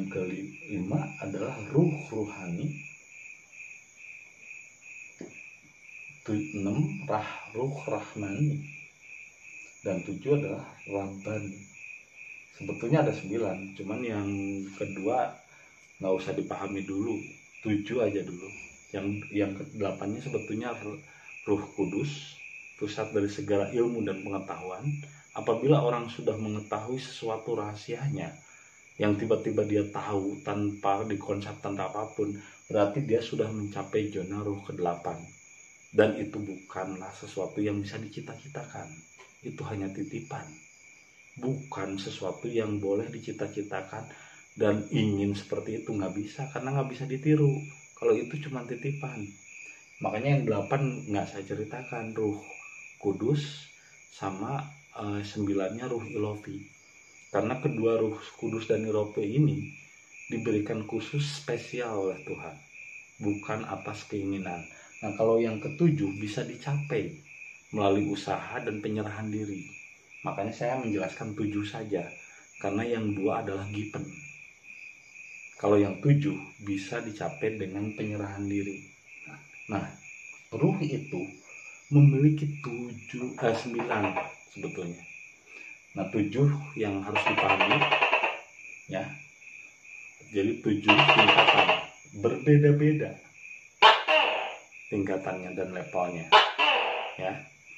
kelima adalah ruh ruhani. enam rah ruh rahmani, dan tujuh adalah rabbani. Sebetulnya ada sembilan, cuman yang kedua nggak usah dipahami dulu, tujuh aja dulu. Yang yang kedelapannya sebetulnya ruh kudus, pusat dari segala ilmu dan pengetahuan. Apabila orang sudah mengetahui sesuatu rahasianya, yang tiba-tiba dia tahu tanpa dikonsep tanpa apapun, berarti dia sudah mencapai zona ruh kedelapan. Dan itu bukanlah sesuatu yang bisa dicita-citakan, itu hanya titipan, bukan sesuatu yang boleh dicita-citakan. Dan ingin seperti itu nggak bisa, karena nggak bisa ditiru kalau itu cuma titipan. Makanya yang delapan nggak saya ceritakan, ruh kudus sama e, sembilannya ruh ilofi. Karena kedua ruh kudus dan ilofi ini diberikan khusus spesial oleh Tuhan, bukan atas keinginan. Nah, kalau yang ketujuh bisa dicapai melalui usaha dan penyerahan diri. Makanya saya menjelaskan tujuh saja, karena yang dua adalah given. Kalau yang tujuh bisa dicapai dengan penyerahan diri. Nah, ruh itu memiliki tujuh, eh, sembilan sebetulnya. Nah, tujuh yang harus dipahami, ya. Jadi tujuh tingkatan, berbeda-beda tingkatannya dan levelnya, ya.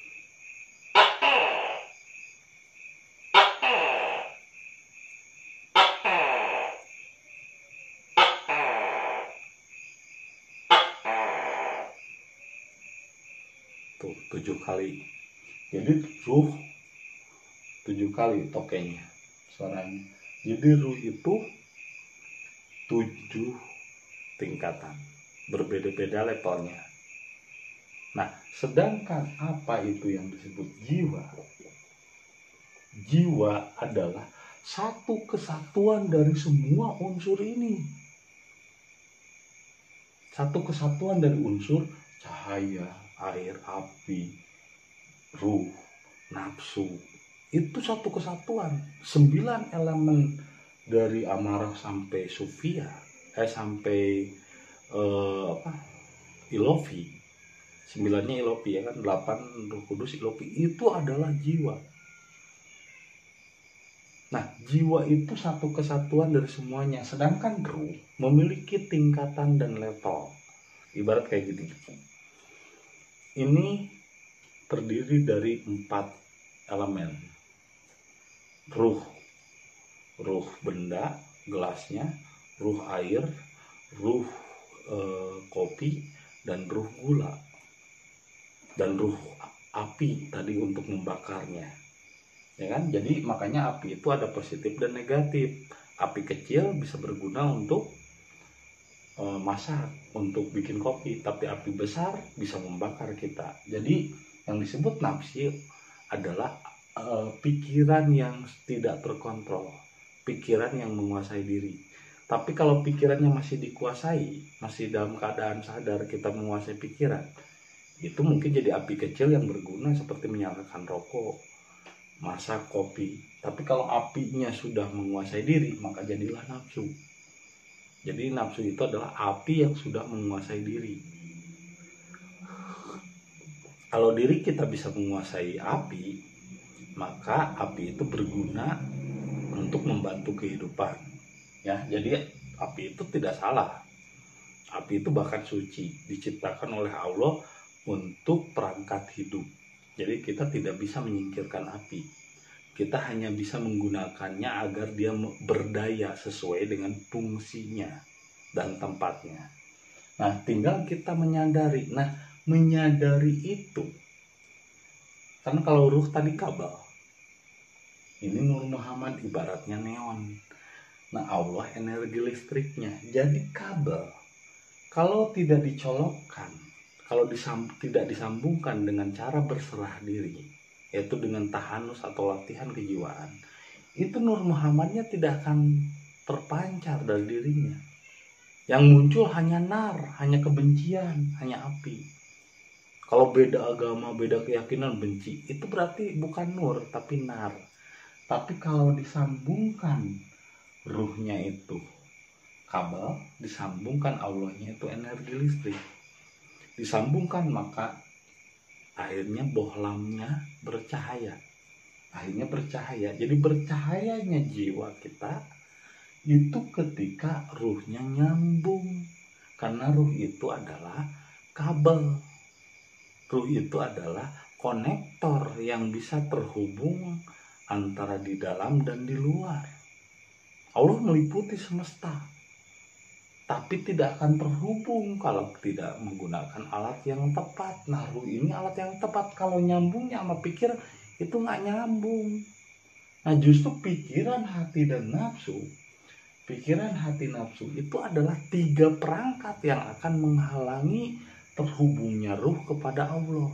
Tuh, tujuh kali. Jadi ruh tujuh kali tokenya suaranya. Jadi ruh itu tujuh tingkatan, berbeda-beda levelnya. Nah, sedangkan apa itu yang disebut jiwa? Jiwa adalah satu kesatuan dari semua unsur ini. Satu kesatuan dari unsur cahaya, air, api, ruh, nafsu. Itu satu kesatuan. Sembilan elemen dari amarah sampai sufia, eh sampai eh, apa? Ilofi. Sembilannya ilofi ya kan, delapan ruh kudus ilofi. Itu adalah jiwa. Nah, jiwa itu satu kesatuan dari semuanya. Sedangkan ruh memiliki tingkatan dan level. Ibarat kayak gini. Ini terdiri dari empat elemen. Ruh, ruh benda, gelasnya, ruh air, ruh e, kopi, dan ruh gula. Dan ruh api tadi untuk membakarnya. Ya kan? Jadi makanya api itu ada positif dan negatif. Api kecil bisa berguna untuk e, masak, untuk bikin kopi, tapi api besar bisa membakar kita. Jadi yang disebut nafsu adalah e, pikiran yang tidak terkontrol, pikiran yang menguasai diri. Tapi kalau pikirannya masih dikuasai, masih dalam keadaan sadar kita menguasai pikiran, itu mungkin jadi api kecil yang berguna seperti menyalakan rokok, masak, kopi. Tapi kalau apinya sudah menguasai diri, maka jadilah nafsu. Jadi nafsu itu adalah api yang sudah menguasai diri. Kalau diri kita bisa menguasai api, maka api itu berguna untuk membantu kehidupan. Ya, jadi api itu tidak salah. Api itu bahkan suci, diciptakan oleh Allah untuk perangkat hidup. Jadi kita tidak bisa menyingkirkan api. Kita hanya bisa menggunakannya agar dia berdaya sesuai dengan fungsinya dan tempatnya. Nah, tinggal kita menyadari. Nah, menyadari itu. Karena kalau ruh tadi kabel. Ini Nur Muhammad ibaratnya neon. Nah, Allah energi listriknya. Jadi kabel. Kalau tidak dicolokkan, kalau disam, tidak disambungkan dengan cara berserah diri, yaitu dengan tahanus atau latihan kejiwaan, itu Nur Muhammadnya tidak akan terpancar dari dirinya. Yang muncul hanya nar, hanya kebencian, hanya api. Kalau beda agama, beda keyakinan, benci, itu berarti bukan nur, tapi nar. Tapi kalau disambungkan ruhnya itu kabel, disambungkan Allahnya itu energi listrik, disambungkan, maka akhirnya bohlamnya bercahaya. Akhirnya bercahaya. Jadi bercahayanya jiwa kita itu ketika ruhnya nyambung. Karena ruh itu adalah kabel. Ruh itu adalah konektor yang bisa terhubung antara di dalam dan di luar. Allah meliputi semesta, tapi tidak akan terhubung kalau tidak menggunakan alat yang tepat. Nah, ruh ini alat yang tepat. Kalau nyambungnya sama pikir, itu nggak nyambung. Nah, justru pikiran, hati, dan nafsu, pikiran, hati, nafsu itu adalah tiga perangkat yang akan menghalangi terhubungnya ruh kepada Allah.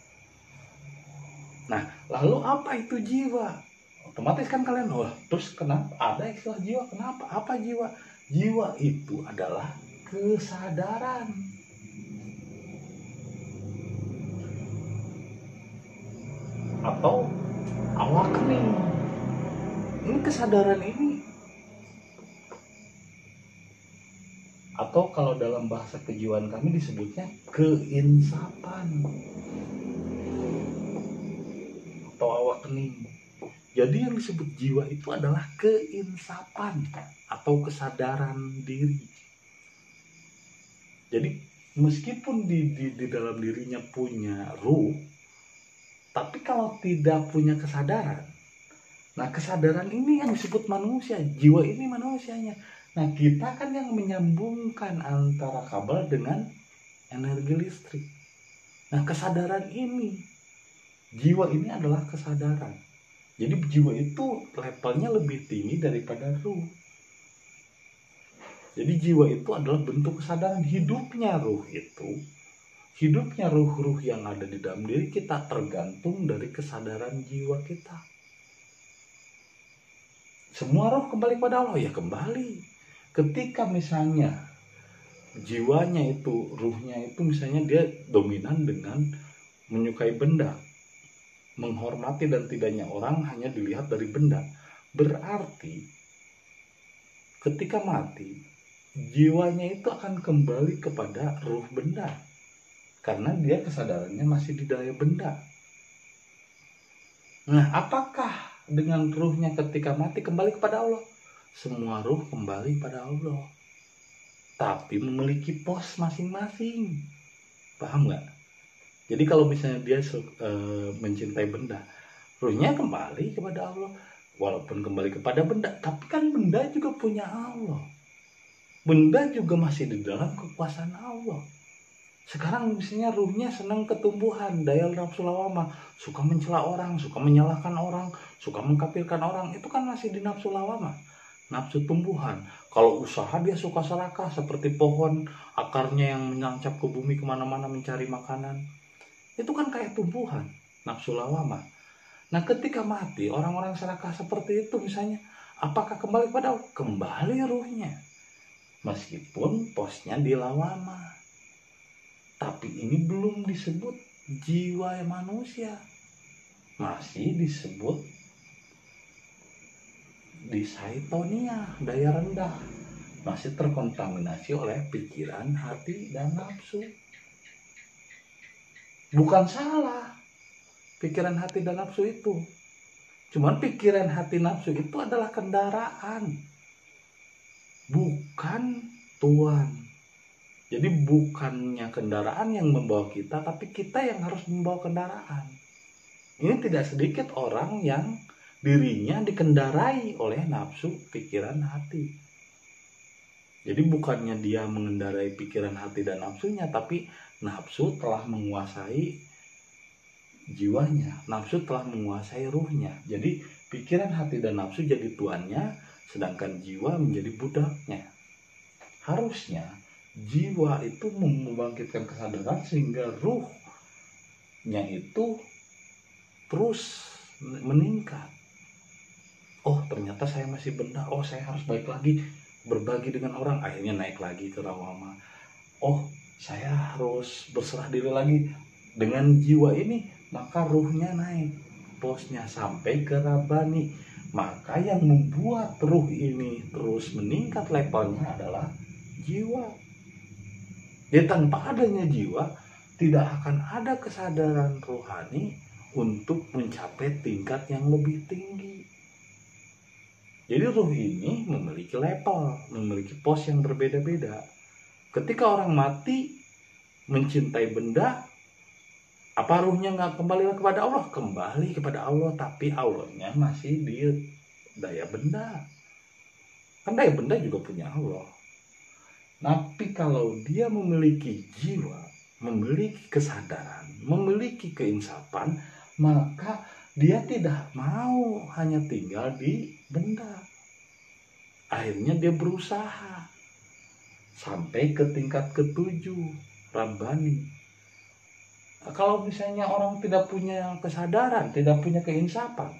Nah, lalu apa itu jiwa? Otomatis kan kalian, wah, terus kenapa ada istilah jiwa? Kenapa? Apa jiwa? Jiwa itu adalah kesadaran. Atau awakening. Ini kesadaran ini, atau kalau dalam bahasa kejiwaan kami disebutnya keinsapan atau awakening. Jadi yang disebut jiwa itu adalah keinsapan atau kesadaran diri. Jadi meskipun di, di, di dalam dirinya punya ruh, tapi kalau tidak punya kesadaran, nah kesadaran ini yang disebut manusia, jiwa ini manusianya. Nah, kita kan yang menyambungkan antara kabel dengan energi listrik. Nah, kesadaran ini, jiwa ini adalah kesadaran. Jadi jiwa itu levelnya lebih tinggi daripada ruh. Jadi jiwa itu adalah bentuk kesadaran. Hidupnya ruh itu, hidupnya ruh-ruh yang ada di dalam diri kita tergantung dari kesadaran jiwa kita. Semua roh kembali pada Allah, ya kembali. Ketika misalnya jiwanya itu, ruhnya itu misalnya dia dominan dengan menyukai benda, menghormati dan tidaknya orang hanya dilihat dari benda, berarti ketika mati jiwanya itu akan kembali kepada ruh benda karena dia kesadarannya masih di daya benda. Nah, apakah dengan ruhnya ketika mati kembali kepada Allah? Semua ruh kembali pada Allah, tapi memiliki pos masing-masing. Paham nggak? Jadi kalau misalnya dia e, mencintai benda, ruhnya kembali kepada Allah. Walaupun kembali kepada benda, tapi kan benda juga punya Allah. Benda juga masih di dalam kekuasaan Allah. Sekarang misalnya ruhnya senang ketumbuhan, daya nafsu lawamah, suka mencela orang, suka menyalahkan orang, suka mengkafirkan orang, itu kan masih di nafsu lawamah, nafsu tumbuhan. Kalau usaha dia suka serakah seperti pohon, akarnya yang menancap ke bumi kemana-mana mencari makanan. Itu kan kayak tumbuhan, nafsu lawamah. Nah, ketika mati, orang-orang serakah seperti itu misalnya, apakah kembali pada Allah? Kembali ruhnya. Meskipun posnya di lawamah. Tapi ini belum disebut jiwa manusia. Masih disebut di saitonia, daya rendah. Masih terkontaminasi oleh pikiran, hati, dan nafsu. Bukan salah pikiran, hati, dan nafsu itu. Cuman pikiran, hati, nafsu itu adalah kendaraan, bukan tuan. Jadi bukannya kendaraan yang membawa kita, tapi kita yang harus membawa kendaraan. Ini tidak sedikit orang yang dirinya dikendarai oleh nafsu, pikiran, hati. Jadi bukannya dia mengendarai pikiran, hati, dan nafsunya, tapi nafsu telah menguasai jiwanya, nafsu telah menguasai ruhnya. Jadi pikiran, hati, dan nafsu jadi tuannya, sedangkan jiwa menjadi budaknya. Harusnya jiwa itu membangkitkan kesadaran sehingga ruhnya itu terus meningkat. Oh, ternyata saya masih benda. Oh, saya harus baik lagi, berbagi dengan orang. Akhirnya naik lagi ke rawama. Oh, saya harus berserah diri lagi dengan jiwa ini. Maka ruhnya naik posnya sampai ke rabani. Maka yang membuat ruh ini terus meningkat levelnya adalah jiwa. Jadi tanpa adanya jiwa, tidak akan ada kesadaran rohani untuk mencapai tingkat yang lebih tinggi. Jadi ruh ini memiliki level, memiliki pos yang berbeda-beda. Ketika orang mati mencintai benda, apa ruhnya nggak kembali kepada Allah? Kembali kepada Allah, tapi Allahnya masih di daya benda. Kan daya benda juga punya Allah. Tapi kalau dia memiliki jiwa, memiliki kesadaran, memiliki keinsapan, maka dia tidak mau hanya tinggal di benda. Akhirnya dia berusaha sampai ke tingkat ketujuh, Rabbani. Kalau misalnya orang tidak punya kesadaran, tidak punya keinsapan,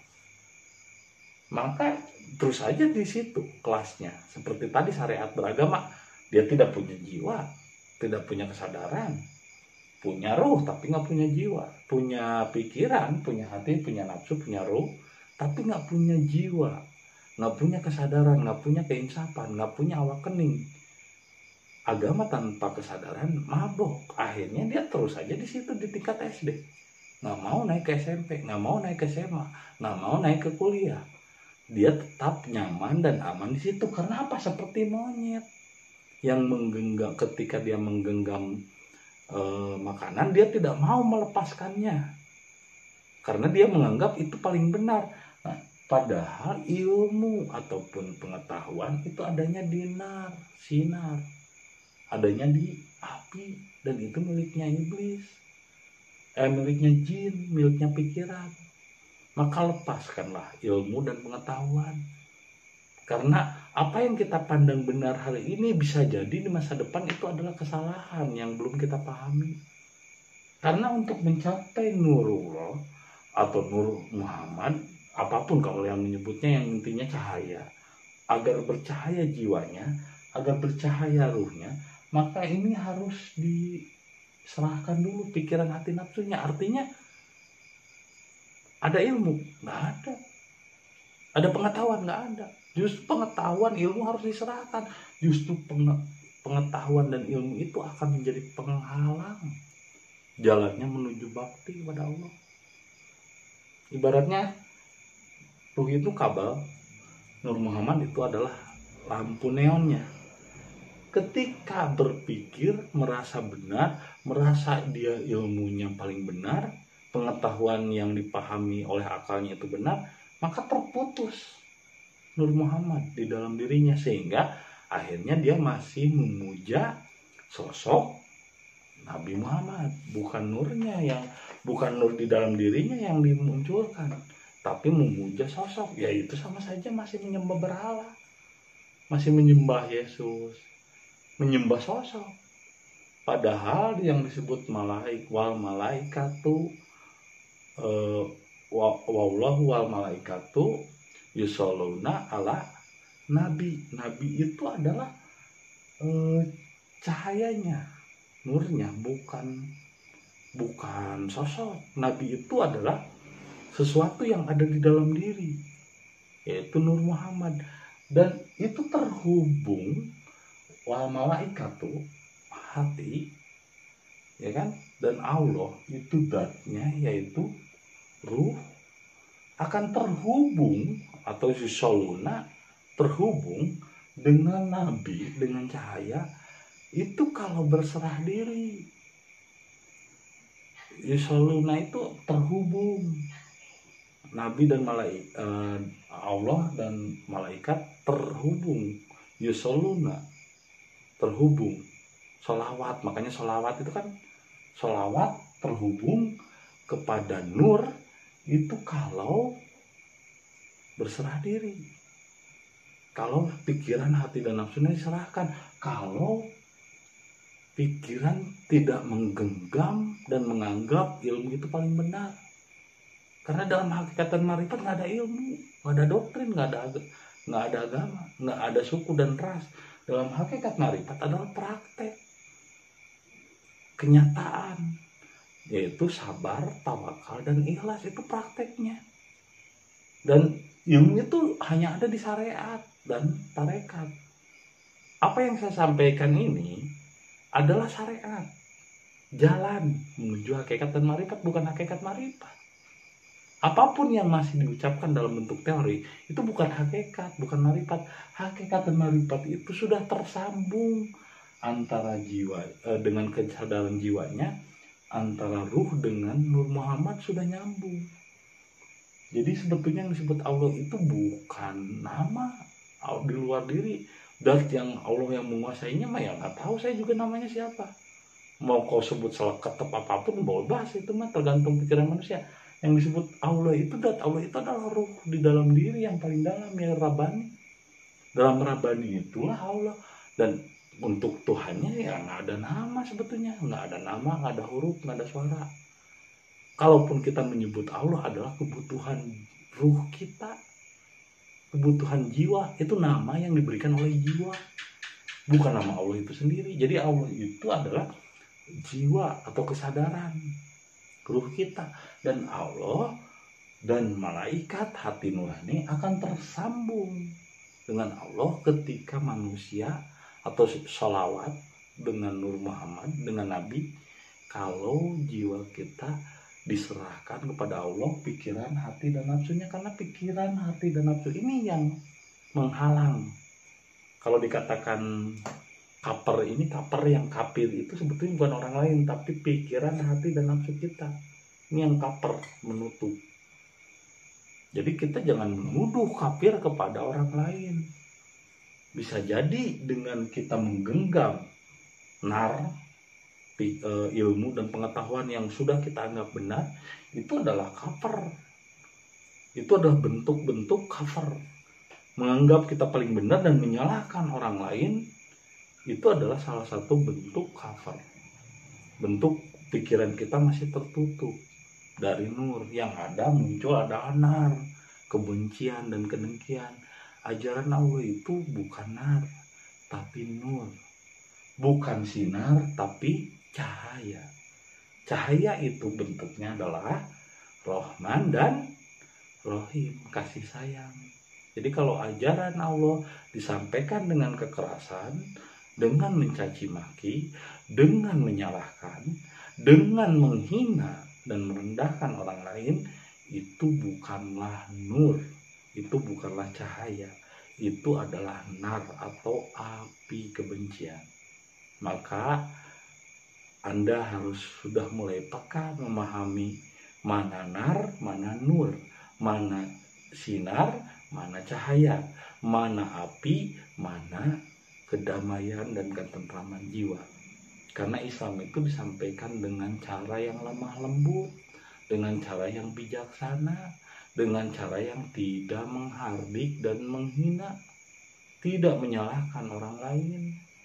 maka terus saja di situ kelasnya. Seperti tadi syariat beragama, dia tidak punya jiwa, tidak punya kesadaran, punya ruh tapi nggak punya jiwa, punya pikiran, punya hati, punya nafsu, punya ruh, tapi nggak punya jiwa, nggak punya kesadaran, nggak punya keinsapan, nggak punya awakening. Agama tanpa kesadaran mabok. Akhirnya dia terus aja di situ di tingkat S D, nggak mau naik ke S M P, nggak mau naik ke S M A, nggak mau naik ke kuliah. Dia tetap nyaman dan aman di situ. Karena apa? Seperti monyet yang menggenggam, ketika dia menggenggam e, makanan, dia tidak mau melepaskannya karena dia menganggap itu paling benar. Nah, padahal ilmu ataupun pengetahuan itu adanya di nar, sinar, adanya di api, dan itu miliknya iblis, eh miliknya jin, miliknya pikiran. Maka lepaskanlah ilmu dan pengetahuan. Karena apa yang kita pandang benar hari ini bisa jadi di masa depan itu adalah kesalahan yang belum kita pahami. Karena untuk mencapai Nurullah atau Nur Muhammad, apapun kalau yang menyebutnya, yang intinya cahaya, agar bercahaya jiwanya, agar bercahaya ruhnya, maka ini harus diserahkan dulu pikiran, hati, nafsunya. Artinya ada ilmu? Nggak ada. Ada pengetahuan? Nggak ada. Justru pengetahuan, ilmu harus diserahkan. Justru pengetahuan dan ilmu itu akan menjadi penghalang jalannya menuju bakti kepada Allah. Ibaratnya ruh itu kabel, Nur Muhammad itu adalah lampu neonnya. Ketika berpikir, merasa benar, merasa dia ilmunya paling benar, pengetahuan yang dipahami oleh akalnya itu benar, maka terputus Nur Muhammad di dalam dirinya, sehingga akhirnya dia masih memuja sosok Nabi Muhammad, bukan nurnya, yang bukan nur di dalam dirinya yang dimunculkan, tapi memuja sosok. Ya itu sama saja masih menyembah berhala, masih menyembah Yesus, menyembah sosok. Padahal yang disebut malaik wal malaikatu uh, wallahu wal malaikatu yusholluna ala nabi. Nabi itu adalah uh, cahayanya, nurnya, bukan bukan sosok. Nabi itu adalah sesuatu yang ada di dalam diri, yaitu Nur Muhammad, dan itu terhubung wal malaikatu, hati, ya kan, dan Allah itu zatnya, yaitu ruh, akan terhubung atau yusoluna, terhubung dengan Nabi, dengan cahaya itu kalau berserah diri. Yusoluna itu terhubung, Nabi dan malaikat, eh, Allah dan malaikat terhubung, yusoluna terhubung, sholawat. Makanya sholawat itu kan, sholawat terhubung kepada nur itu kalau berserah diri, kalau pikiran, hati, dan nafsunya diserahkan, kalau pikiran tidak menggenggam dan menganggap ilmu itu paling benar. Karena dalam hakikat dan marifat nggak ada ilmu, nggak ada doktrin, nggak ada nggak ada agama, nggak ada suku dan ras. Dalam hakikat marifat adalah praktek, kenyataan, yaitu sabar, tawakal, dan ikhlas. Itu prakteknya. Dan ilmu itu hanya ada di syariat dan tarekat. Apa yang saya sampaikan ini adalah syariat. jalan menuju hakikat dan marifat, bukan hakikat marifat. Apapun yang masih diucapkan dalam bentuk teori itu bukan hakikat, bukan marifat. Hakikat dan marifat itu sudah tersambung antara jiwa eh, dengan kesadaran jiwanya, antara ruh dengan Nur Muhammad sudah nyambung. Jadi sebetulnya yang disebut Allah itu bukan nama di luar diri. Dat yang Allah yang menguasainya mah ya nggak tahu saya juga namanya siapa. Mau kau sebut salah ketep apapun bebas, itu mah tergantung pikiran manusia. Yang disebut Allah itu dat Allah itu adalah ruh di dalam diri yang paling dalam, ya Rabbani. Dalam Rabbani itulah Allah. Dan untuk Tuhannya ya nggak ada nama sebetulnya, nggak ada nama, nggak ada huruf, nggak ada suara. Kalaupun kita menyebut Allah adalah kebutuhan ruh kita, kebutuhan jiwa, itu nama yang diberikan oleh jiwa, bukan nama Allah itu sendiri. Jadi Allah itu adalah jiwa atau kesadaran ruh kita, dan Allah dan malaikat hati nurani akan tersambung dengan Allah ketika manusia atau sholawat dengan Nur Muhammad, dengan Nabi. Kalau jiwa kita diserahkan kepada Allah, pikiran, hati, dan nafsunya, karena pikiran, hati, dan nafsu ini yang menghalang. Kalau dikatakan kaper, ini kaper yang kafir itu sebetulnya bukan orang lain, tapi pikiran, hati, dan nafsu kita. Ini yang kaper, menutup. Jadi kita jangan menuduh kafir kepada orang lain. Bisa jadi dengan kita menggenggam nar, ilmu dan pengetahuan yang sudah kita anggap benar, itu adalah kafir. Itu adalah bentuk-bentuk kafir. Menganggap kita paling benar dan menyalahkan orang lain, itu adalah salah satu bentuk kafir. Bentuk pikiran kita masih tertutup dari nur. Yang ada muncul ada nar, kebencian dan kedengkian. Ajaran Allah itu bukan nar, tapi nur. Bukan sinar, tapi cahaya. Cahaya itu bentuknya adalah Rahman dan Rahim, kasih sayang. Jadi kalau ajaran Allah disampaikan dengan kekerasan, dengan mencaci maki, dengan menyalahkan, dengan menghina dan merendahkan orang lain, itu bukanlah nur, itu bukanlah cahaya, itu adalah nar atau api kebencian. Maka Anda harus sudah mulai peka memahami mana nar, mana nur, mana sinar, mana cahaya, mana api, mana kedamaian dan ketentraman jiwa. Karena Islam itu disampaikan dengan cara yang lemah lembut, dengan cara yang bijaksana, dengan cara yang tidak menghardik dan menghina, tidak menyalahkan orang lain.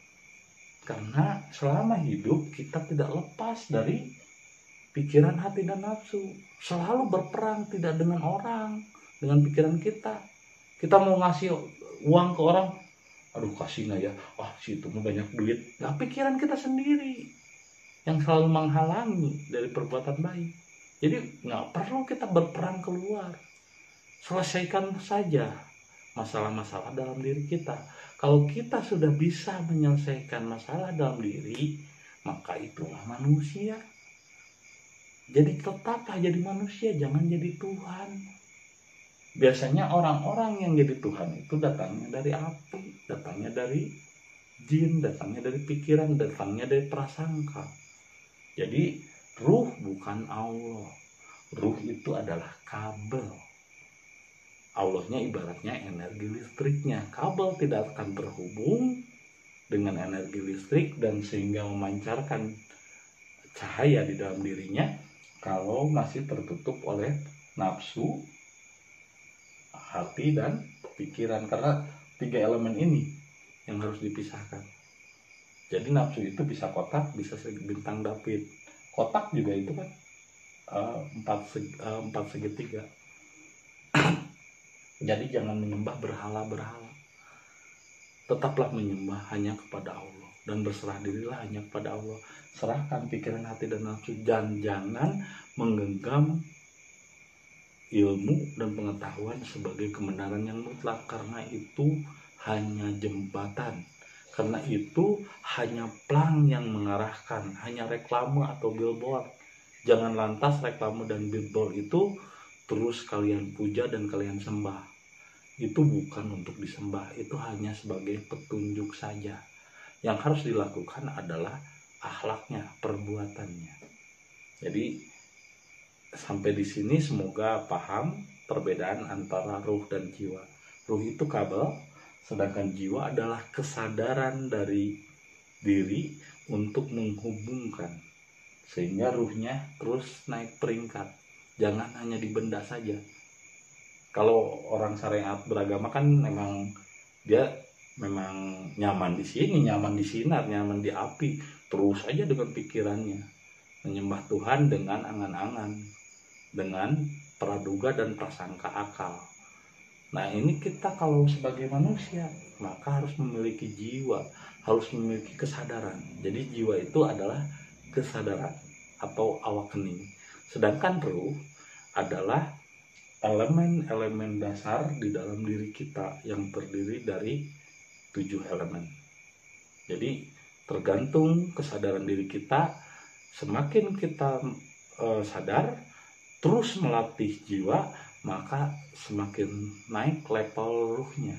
Karena selama hidup kita tidak lepas dari pikiran, hati, dan nafsu. Selalu berperang tidak dengan orang, dengan pikiran kita. Kita mau ngasih uang ke orang, aduh kasih nggak ya, ah situ mah banyak duit. Nah, pikiran kita sendiri yang selalu menghalangi dari perbuatan baik. Jadi nggak perlu kita berperang keluar. Selesaikan saja masalah-masalah dalam diri kita. Kalau kita sudah bisa menyelesaikan masalah dalam diri, maka itulah manusia. Jadi tetaplah jadi manusia, jangan jadi Tuhan. Biasanya orang-orang yang jadi Tuhan itu datangnya dari api, datangnya dari jin, datangnya dari pikiran, datangnya dari prasangka. Jadi ruh bukan Allah. Ruh itu adalah kabel. Allahnya ibaratnya energi listriknya. Kabel tidak akan terhubung dengan energi listrik dan sehingga memancarkan cahaya di dalam dirinya kalau masih tertutup oleh nafsu, hati, dan pikiran. Karena tiga elemen ini yang harus dipisahkan. Jadi nafsu itu bisa kotak, bisa bintang David. Kotak juga itu kan uh, empat, seg, uh, empat segitiga. Jadi jangan menyembah berhala-berhala. Tetaplah menyembah hanya kepada Allah dan berserah dirilah hanya kepada Allah. Serahkan pikiran, hati, dan nafsu, dan jangan menggenggam ilmu dan pengetahuan sebagai kebenaran yang mutlak, karena itu hanya jembatan. Karena itu hanya plang yang mengarahkan, hanya reklame atau billboard. Jangan lantas reklame dan billboard itu terus kalian puja dan kalian sembah. Itu bukan untuk disembah, itu hanya sebagai petunjuk saja. Yang harus dilakukan adalah akhlaknya, perbuatannya. Jadi sampai di sini semoga paham perbedaan antara ruh dan jiwa. Ruh itu kabel, sedangkan jiwa adalah kesadaran dari diri untuk menghubungkan, sehingga ruhnya terus naik peringkat. Jangan hanya di benda saja. Kalau orang syariat beragama kan memang dia memang nyaman di sini, nyaman di sinar, nyaman di api, terus aja dengan pikirannya menyembah Tuhan dengan angan-angan, dengan praduga dan prasangka akal. Nah, ini kita kalau sebagai manusia maka harus memiliki jiwa, harus memiliki kesadaran. Jadi jiwa itu adalah kesadaran atau awakening. Sedangkan ruh adalah elemen-elemen dasar di dalam diri kita yang terdiri dari tujuh elemen. Jadi tergantung kesadaran diri kita, semakin kita e, sadar terus melatih jiwa, maka semakin naik level ruhnya.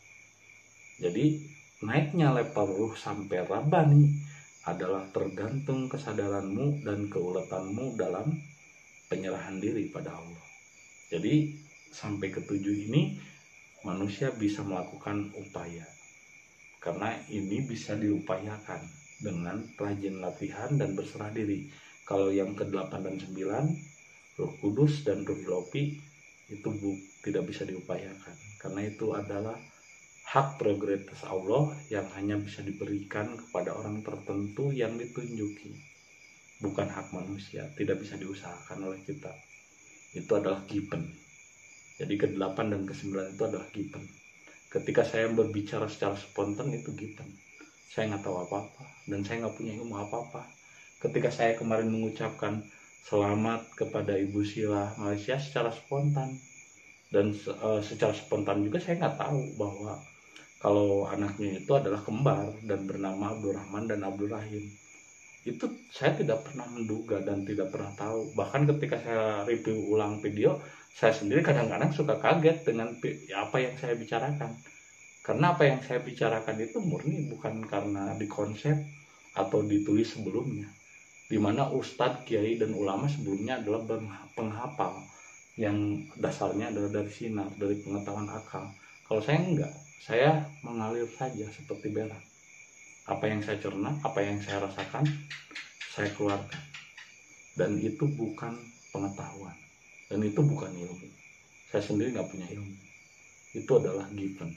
Jadi naiknya level ruh sampai rabbani adalah tergantung kesadaranmu dan keuletanmu dalam penyerahan diri pada Allah. Jadi sampai ketujuh ini manusia bisa melakukan upaya, karena ini bisa diupayakan dengan rajin latihan dan berserah diri. Kalau yang ke delapan dan sembilan, Roh Kudus dan Ruh Ilopi, itu bu, tidak bisa diupayakan, karena itu adalah hak prerogatif Allah yang hanya bisa diberikan kepada orang tertentu yang ditunjuki, bukan hak manusia, tidak bisa diusahakan oleh kita. Itu adalah given. Jadi ke delapan dan ke sembilan itu adalah given. Ketika saya berbicara secara spontan itu given. Saya nggak tahu apa-apa dan saya nggak punya ilmu apa-apa. Ketika saya kemarin mengucapkan selamat kepada Ibu Sila Malaysia secara spontan, dan e, secara spontan juga saya nggak tahu bahwa kalau anaknya itu adalah kembar dan bernama Abdul Rahman dan Abdul Rahim. Itu saya tidak pernah menduga dan tidak pernah tahu. Bahkan ketika saya review ulang video, saya sendiri kadang-kadang suka kaget dengan apa yang saya bicarakan. Karena apa yang saya bicarakan itu murni bukan karena dikonsep atau ditulis sebelumnya, dimana ustadz, kiai, dan ulama sebelumnya adalah penghafal yang dasarnya adalah dari sinar, dari pengetahuan akal. Kalau saya enggak, saya mengalir saja seperti berak. Apa yang saya cerna, apa yang saya rasakan, saya keluarkan. Dan itu bukan pengetahuan, dan itu bukan ilmu. Saya sendiri nggak punya ilmu. Itu adalah given.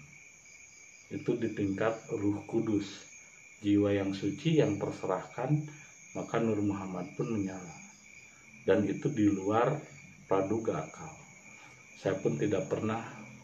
Itu di tingkat Ruh Kudus, jiwa yang suci yang terserahkan, maka Nur Muhammad pun menyala. Dan itu di luar praduga akal. Saya pun tidak pernah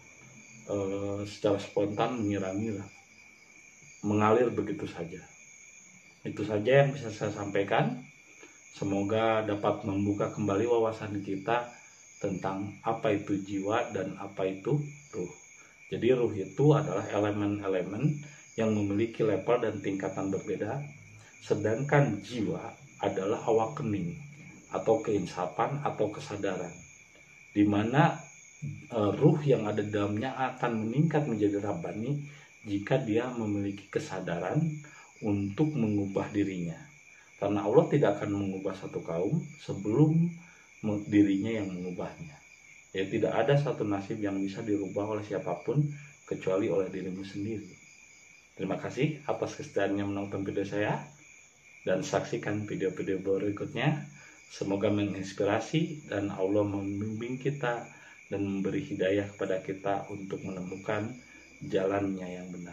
e, secara spontan mengira-ngira, mengalir begitu saja. Itu saja yang bisa saya sampaikan. Semoga dapat membuka kembali wawasan kita tentang apa itu jiwa dan apa itu ruh. Jadi ruh itu adalah elemen-elemen yang memiliki level dan tingkatan berbeda, sedangkan jiwa adalah awakening atau keinsapan atau kesadaran, di mana e, ruh yang ada di dalamnya akan meningkat menjadi rabbani jika dia memiliki kesadaran untuk mengubah dirinya. Karena Allah tidak akan mengubah satu kaum sebelum dirinya yang mengubahnya. Ya, tidak ada satu nasib yang bisa dirubah oleh siapapun kecuali oleh dirimu sendiri. Terima kasih atas kesediaannya menonton video saya, dan saksikan video-video berikutnya. Semoga menginspirasi dan Allah membimbing kita dan memberi hidayah kepada kita untuk menemukan jalannya yang benar.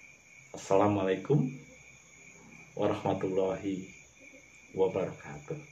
Assalamualaikum warahmatullahi wabarakatuh.